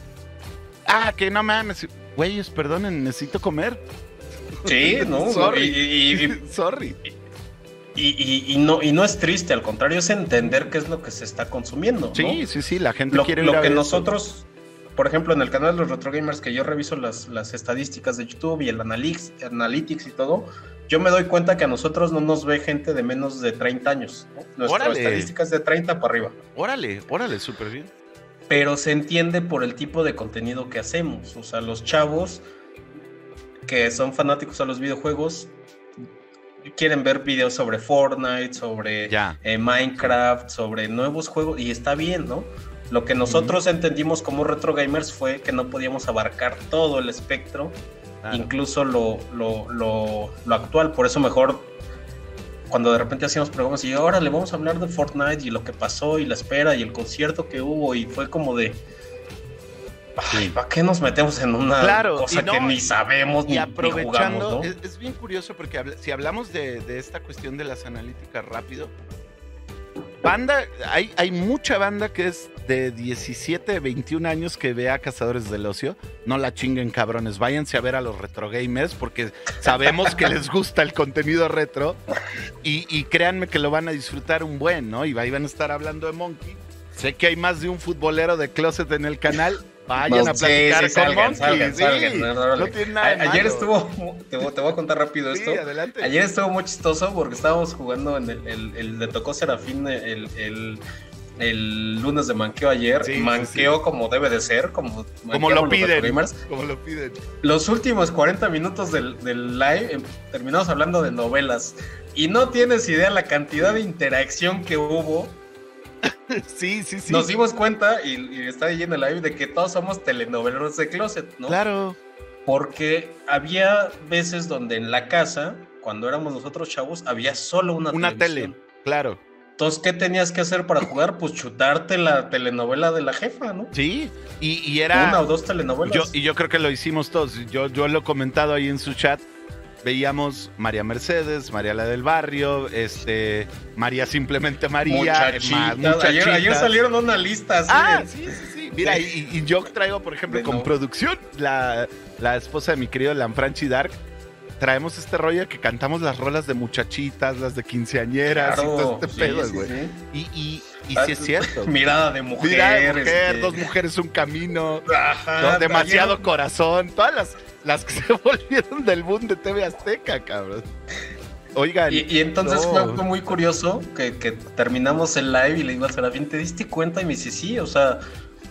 Ah, que no mames, güeyes, perdonen, necesito comer. Sí, no, sorry. Y, y, y, sorry. Y, y, y, no, y no es triste, al contrario, es entender qué es lo que se está consumiendo, ¿no? Sí, sí, sí, la gente lo, quiere lo ir a que ver nosotros... por ejemplo, en el canal de los Retro Gamers, que yo reviso las, las estadísticas de YouTube y el Analytics, Analytics y todo, yo me doy cuenta que a nosotros no nos ve gente de menos de treinta años, ¿no? Nuestra estadística es de treinta para arriba. Órale, órale, súper bien. Pero se entiende por el tipo de contenido que hacemos. O sea, los chavos que son fanáticos a los videojuegos quieren ver videos sobre Fortnite, sobre eh, Minecraft, sobre nuevos juegos, y está bien, ¿no? Lo que nosotros uh-huh. entendimos como Retro Gamers fue que no podíamos abarcar todo el espectro, claro. incluso lo, lo, lo, lo actual. Por eso mejor cuando de repente hacíamos programas y ahora le vamos a hablar de Fortnite y lo que pasó y la espera y el concierto que hubo, y fue como de ay, sí. ¿para qué nos metemos en una claro, cosa no, que ni sabemos y ni, aprovechando, ni jugamos, ¿no? es, es bien curioso porque habla, si hablamos de, de esta cuestión de las analíticas rápido, banda, hay, hay mucha banda que es de diecisiete, veintiún años que ve a Cazadores del Ocio. No la chinguen, cabrones, váyanse a ver a los Retro Gamers porque sabemos que les gusta el contenido retro y, y créanme que lo van a disfrutar un buen, ¿no? Y ahí van a estar hablando de Monkey. Sé que hay más de un futbolero de closet en el canal. Vayan no, a platicar sí, sí, con salgan, Monkey. Salgan, sí, salgan, no, no, no tiene nada de Ayer malo. estuvo, te, te voy a contar rápido esto. Sí, adelante. Ayer estuvo muy chistoso porque estábamos jugando en el, el, el le tocó Serafín el, el, el lunes de manqueo ayer. Sí, manqueo sí, sí. como debe de ser, como, como lo piden. Como lo piden. Los últimos cuarenta minutos del, del live eh, terminamos hablando de novelas. Y no tienes idea la cantidad de interacción que hubo. Sí, sí, sí. Nos dimos cuenta, y, y está ahí en el live, de que todos somos telenoveleros de closet, ¿no? Claro. Porque había veces donde en la casa, cuando éramos nosotros chavos, había solo una, una tele, claro. Entonces, ¿qué tenías que hacer para jugar? Pues chutarte la telenovela de la jefa, ¿no? Sí, y, y era... Una o dos telenovelas. Yo, y yo creo que lo hicimos todos. Yo, yo lo he comentado ahí en su chat. Veíamos María Mercedes, María la del Barrio, este, María simplemente María, muchachitas. Ayer, ayer salieron una lista así. Ah, sí, sí, sí. Mira, sí. Y, y yo traigo, por ejemplo, de con no. producción, la, la esposa de mi querido Lanfranchi Dark, traemos este rollo que cantamos las rolas de muchachitas, las de quinceañeras, claro, y todo este sí, pedo, sí, güey. Sí. Y, y, y sí es cierto. Mirada de mujer. Mirada de mujer, este... dos mujeres, un camino. Ajá, ¿no? Demasiado ayer... corazón. Todas las, las que se volvieron del boom de T V Azteca, cabrón. Oigan. Y, y entonces no. fue muy curioso que, que terminamos el live y le digo a Serafín, ¿te diste cuenta? Y me dice, sí, o sea,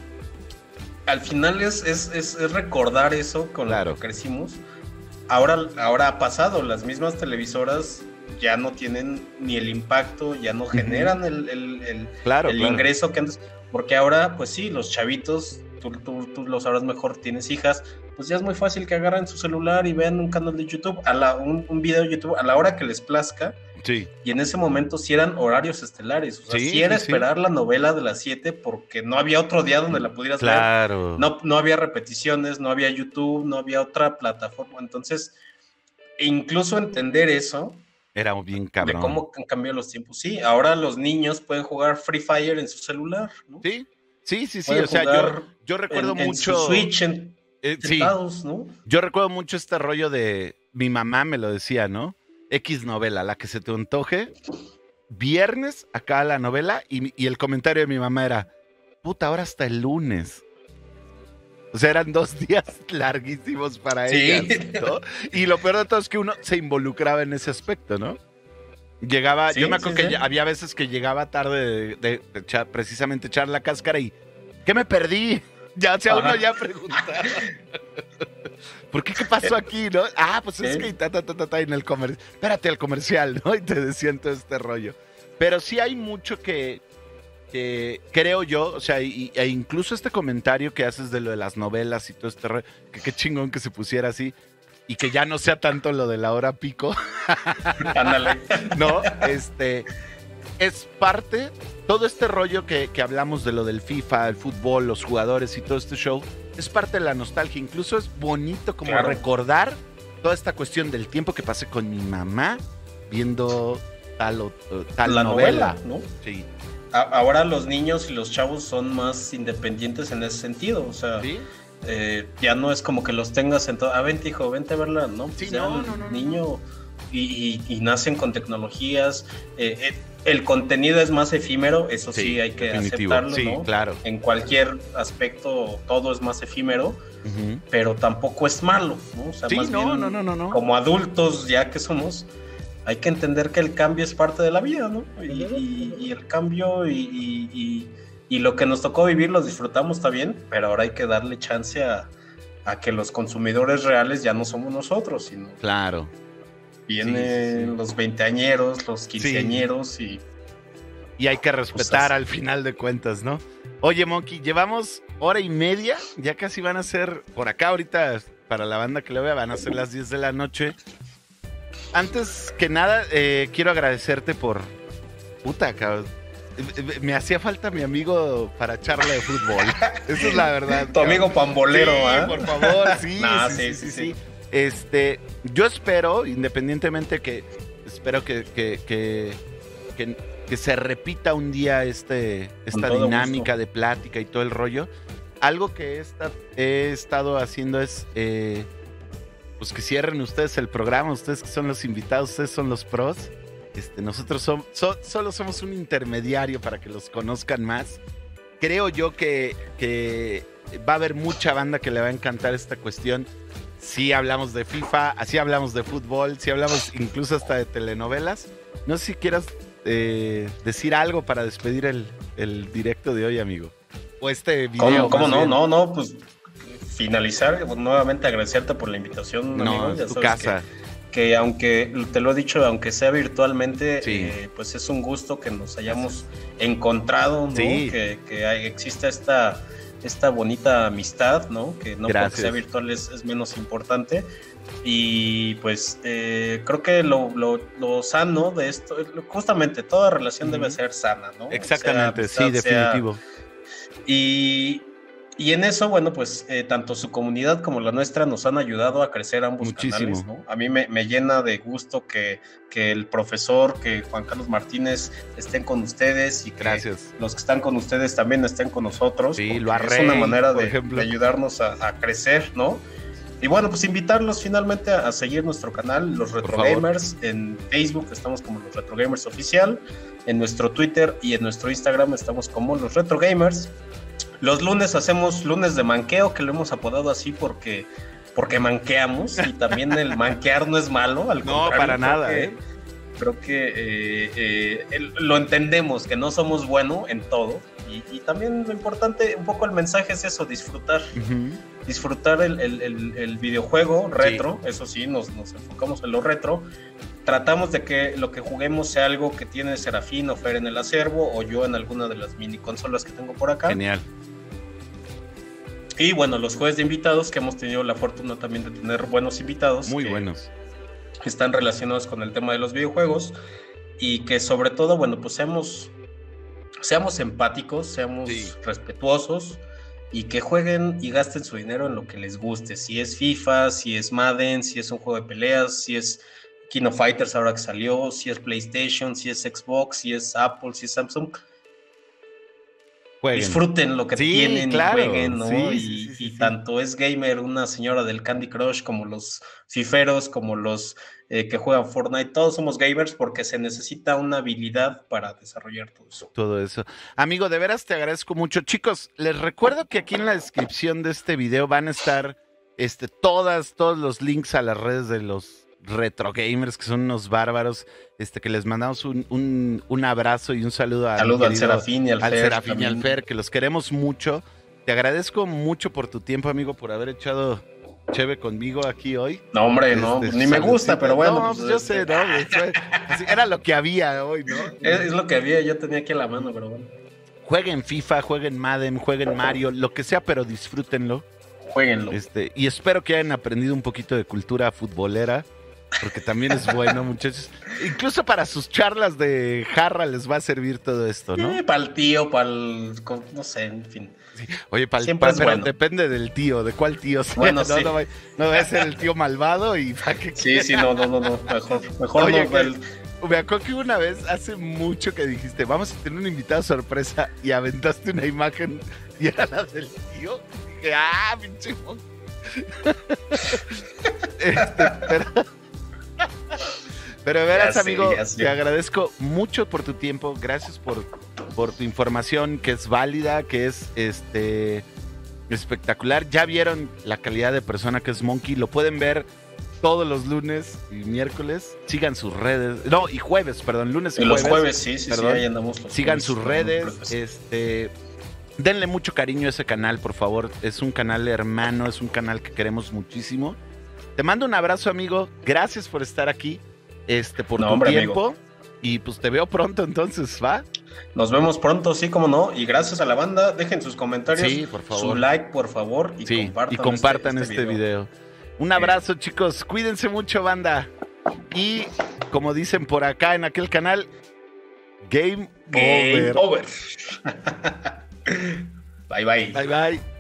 al final es, es, es, es recordar eso con claro. lo que crecimos. Ahora, ahora ha pasado, las mismas televisoras ya no tienen ni el impacto, ya no generan el, el, el, claro, el claro. ingreso que antes, porque ahora, pues sí, los chavitos, tú, tú, tú lo sabrás mejor, tienes hijas, pues ya es muy fácil que agarren su celular y vean un canal de YouTube, a la, un, un video de YouTube a la hora que les plazca. Sí. Y en ese momento sí eran horarios estelares, o sea, sí, sí era sí, esperar sí. la novela de las siete porque no había otro día donde la pudieras claro. ver, no, no había repeticiones, no había YouTube, no había otra plataforma, entonces incluso entender eso era bien cabrón. De cómo han cambiado los tiempos, sí, ahora los niños pueden jugar Free Fire en su celular, ¿no? Sí, sí, sí, sí, o sea, yo, yo recuerdo en, mucho... En su Switch, en, eh, sentados, sí. ¿no? Yo recuerdo mucho este rollo de... Mi mamá me lo decía, ¿no? X novela, la que se te antoje. Viernes, acá la novela, y, y el comentario de mi mamá era, puta, ahora hasta el lunes. O sea, eran dos días larguísimos para sí. ellas, ¿no? Y lo peor de todo es que uno se involucraba en ese aspecto, ¿no? Llegaba, sí, yo me acuerdo sí, que sí. había veces que llegaba tarde de, de, de echar, precisamente echar la cáscara y ¿qué me perdí? Ya, o sea, uno ya preguntaba. ¿Por qué? ¿Qué pasó aquí, no? Ah, pues es que ta, ta, ta, ta, ta, en el comercial. Espérate al comercial, ¿no? Y te decían todo este rollo. Pero sí hay mucho que, que creo yo, o sea, y, e incluso este comentario que haces de lo de las novelas y todo este rollo, que qué chingón que se pusiera así. Y que ya no sea tanto lo de la hora pico. Ándale. No, este... Es parte, todo este rollo que, que hablamos de lo del FIFA, el fútbol, los jugadores y todo este show, es parte de la nostalgia. Incluso es bonito como claro. recordar toda esta cuestión del tiempo que pasé con mi mamá viendo tal, o, tal la novela. novela, ¿no? Sí. A, ahora los niños y los chavos son más independientes en ese sentido, o sea... ¿Sí? Eh, ya no es como que los tengas sentados, ah, vente hijo, vente a verla, ¿no? Sí, o sea, no, el no, no, niño... y, y, y nacen con tecnologías. Eh, eh, el contenido es más efímero, eso sí, sí hay que definitivo. aceptarlo, sí, ¿no? Claro. En cualquier aspecto todo es más efímero, uh-huh. pero tampoco es malo, ¿no? O sea, sí, más no, bien, no, no, no, no. como adultos ya que somos, hay que entender que el cambio es parte de la vida, ¿no? Y, y, y el cambio y, y, y, y lo que nos tocó vivir lo disfrutamos, está bien, pero ahora hay que darle chance a, a que los consumidores reales ya no somos nosotros, sino... Claro. Vienen sí, sí, sí. los veinteañeros, los quinceañeros sí. y... Y hay que respetar al final de cuentas, ¿no? Oye, Monkey, llevamos hora y media, ya casi van a ser, por acá ahorita, para la banda que lo vea, van a ser las diez de la noche. Antes que nada, eh, quiero agradecerte por... Puta, cabrón. Me hacía falta mi amigo para charla de fútbol. Eso es la verdad. Tu cabrón. amigo pambolero, ¿eh? Sí, por favor, sí, nah, sí, sí, sí, sí, sí, sí. Este, yo espero, independientemente que... Espero que... que, que, que que se repita un día este, esta dinámica gusto. de plática y todo el rollo. Algo que he, esta, he estado haciendo es eh, pues que cierren ustedes el programa, ustedes que son los invitados, ustedes son los pros. Este, nosotros som, so, solo somos un intermediario para que los conozcan más. Creo yo que, que va a haber mucha banda que le va a encantar esta cuestión. Sí hablamos de FIFA, así hablamos de fútbol, sí hablamos incluso hasta de telenovelas. No sé si quieras... Eh, decir algo para despedir el, el directo de hoy, amigo. O este video. ¿Cómo, cómo no? Bien. No, no, pues finalizar, pues, nuevamente agradecerte por la invitación, no, amigo. Ya es tu casa. Que, que aunque, te lo he dicho, aunque sea virtualmente, sí. eh, pues es un gusto que nos hayamos encontrado, ¿no? Sí. Que, que hay, exista esta, esta bonita amistad, ¿no? Que no Gracias. porque sea virtual es, es menos importante. Y pues eh, creo que lo, lo, lo sano de esto, justamente toda relación uh-huh. debe ser sana, ¿no? Exactamente, sea, amistad, sí, definitivo. Sea, y, y en eso, bueno, pues eh, tanto su comunidad como la nuestra nos han ayudado a crecer ambos Muchísimo. canales, ¿no? A mí me, me llena de gusto que, que el profesor, que Juan Carlos Martínez estén con ustedes y que Gracias. los que están con ustedes también estén con nosotros. Sí, lo arre, es una manera de, ejemplo. de ayudarnos a, a crecer, ¿no? Y bueno, pues invitarlos finalmente a, a seguir nuestro canal, Los Retro Gamers, en Facebook estamos como Los Retro Gamers Oficial, en nuestro Twitter y en nuestro Instagram estamos como Los Retro Gamers. Los lunes hacemos lunes de manqueo, que lo hemos apodado así porque, porque manqueamos, y también el manquear no es malo, al no, contrario. para nada, que, ¿eh? Creo que eh, eh, el, lo entendemos, que no somos buenos en todo, y, y también lo importante, un poco el mensaje es eso, disfrutar. Uh-huh. Disfrutar el, el, el, el videojuego retro, sí. Eso sí, nos, nos enfocamos en lo retro. Tratamos de que lo que juguemos sea algo que tiene Serafín o Fer en el acervo, o yo en alguna de las mini consolas que tengo por acá. Genial. Y bueno, los jueves de invitados, que hemos tenido la fortuna también de tener buenos invitados. Muy buenos. Están relacionados con el tema de los videojuegos, y que sobre todo, bueno, pues seamos, seamos empáticos, seamos sí. respetuosos, y que jueguen y gasten su dinero en lo que les guste, si es FIFA, si es Madden, si es un juego de peleas, si es King of Fighters ahora que salió, si es PlayStation, si es Xbox, si es Apple, si es Samsung. Jueguen. Disfruten lo que sí, tienen claro. y jueguen, ¿no? Sí, y, sí, sí, sí, y sí. tanto es gamer una señora del Candy Crush como los fiferos, como los eh, que juegan Fortnite, todos somos gamers porque se necesita una habilidad para desarrollar todo eso. Todo eso. Amigo, de veras te agradezco mucho. Chicos, les recuerdo que aquí en la descripción de este video van a estar este, todas, todos los links a las redes de los Retro Gamers, que son unos bárbaros, este, que les mandamos un, un, un abrazo y un saludo a Saludo al Serafín y al, al Fer. Serafín y al Fer, que los queremos mucho. Te agradezco mucho por tu tiempo, amigo, por haber echado cheve conmigo aquí hoy. No, hombre, este, no, pues ni me gusta, pero bueno. No, pues yo sé, no, así, era lo que había hoy, ¿no? Es, es lo que había, yo tenía aquí a la mano, pero bueno. Jueguen FIFA, jueguen Madden, jueguen Mario, lo que sea, pero disfrútenlo. Jueguenlo. Este, y espero que hayan aprendido un poquito de cultura futbolera, porque también es bueno, muchachos. Incluso para sus charlas de jarra les va a servir todo esto, ¿no? Eh, para el tío, para el... no sé, en fin. Sí. Oye, para el pa, pero bueno. Depende del tío, de cuál tío sea. Bueno, no, sí. no, va, no va a ser el tío malvado y para que... Sí, sí, no, no, no, no, mejor, mejor Oye, no. Que, el... Me acuerdo que una vez, hace mucho que dijiste, vamos a tener un invitado sorpresa, y aventaste una imagen y era la del tío. Y dije, ah, pinche este, pero... Pero de veras, Ya sé, amigo, ya sé. te agradezco mucho por tu tiempo. Gracias por, por tu información, que es válida, que es este espectacular. Ya vieron la calidad de persona que es Monkey. Lo pueden ver todos los lunes y miércoles. Sigan sus redes. No, y jueves, perdón. Lunes y, Y los jueves. jueves, sí, sí, perdón. sí, ahí andamos. Los Sigan jueves, sus no, redes. no, no, no, Este. Denle mucho cariño a ese canal, por favor. Es un canal hermano, es un canal que queremos muchísimo. Te mando un abrazo, amigo. Gracias por estar aquí. Este, por No, tu hombre, tiempo. amigo. Y pues te veo pronto entonces, ¿va? Nos vemos pronto, sí, como no. Y gracias a la banda, dejen sus comentarios, Sí, por favor. su like, por favor, y Sí, compartan, y compartan este, este, este video. video. Un abrazo, chicos. Cuídense mucho, banda. Y como dicen por acá en aquel canal, Game, Game over. over. Bye, bye. Bye, bye.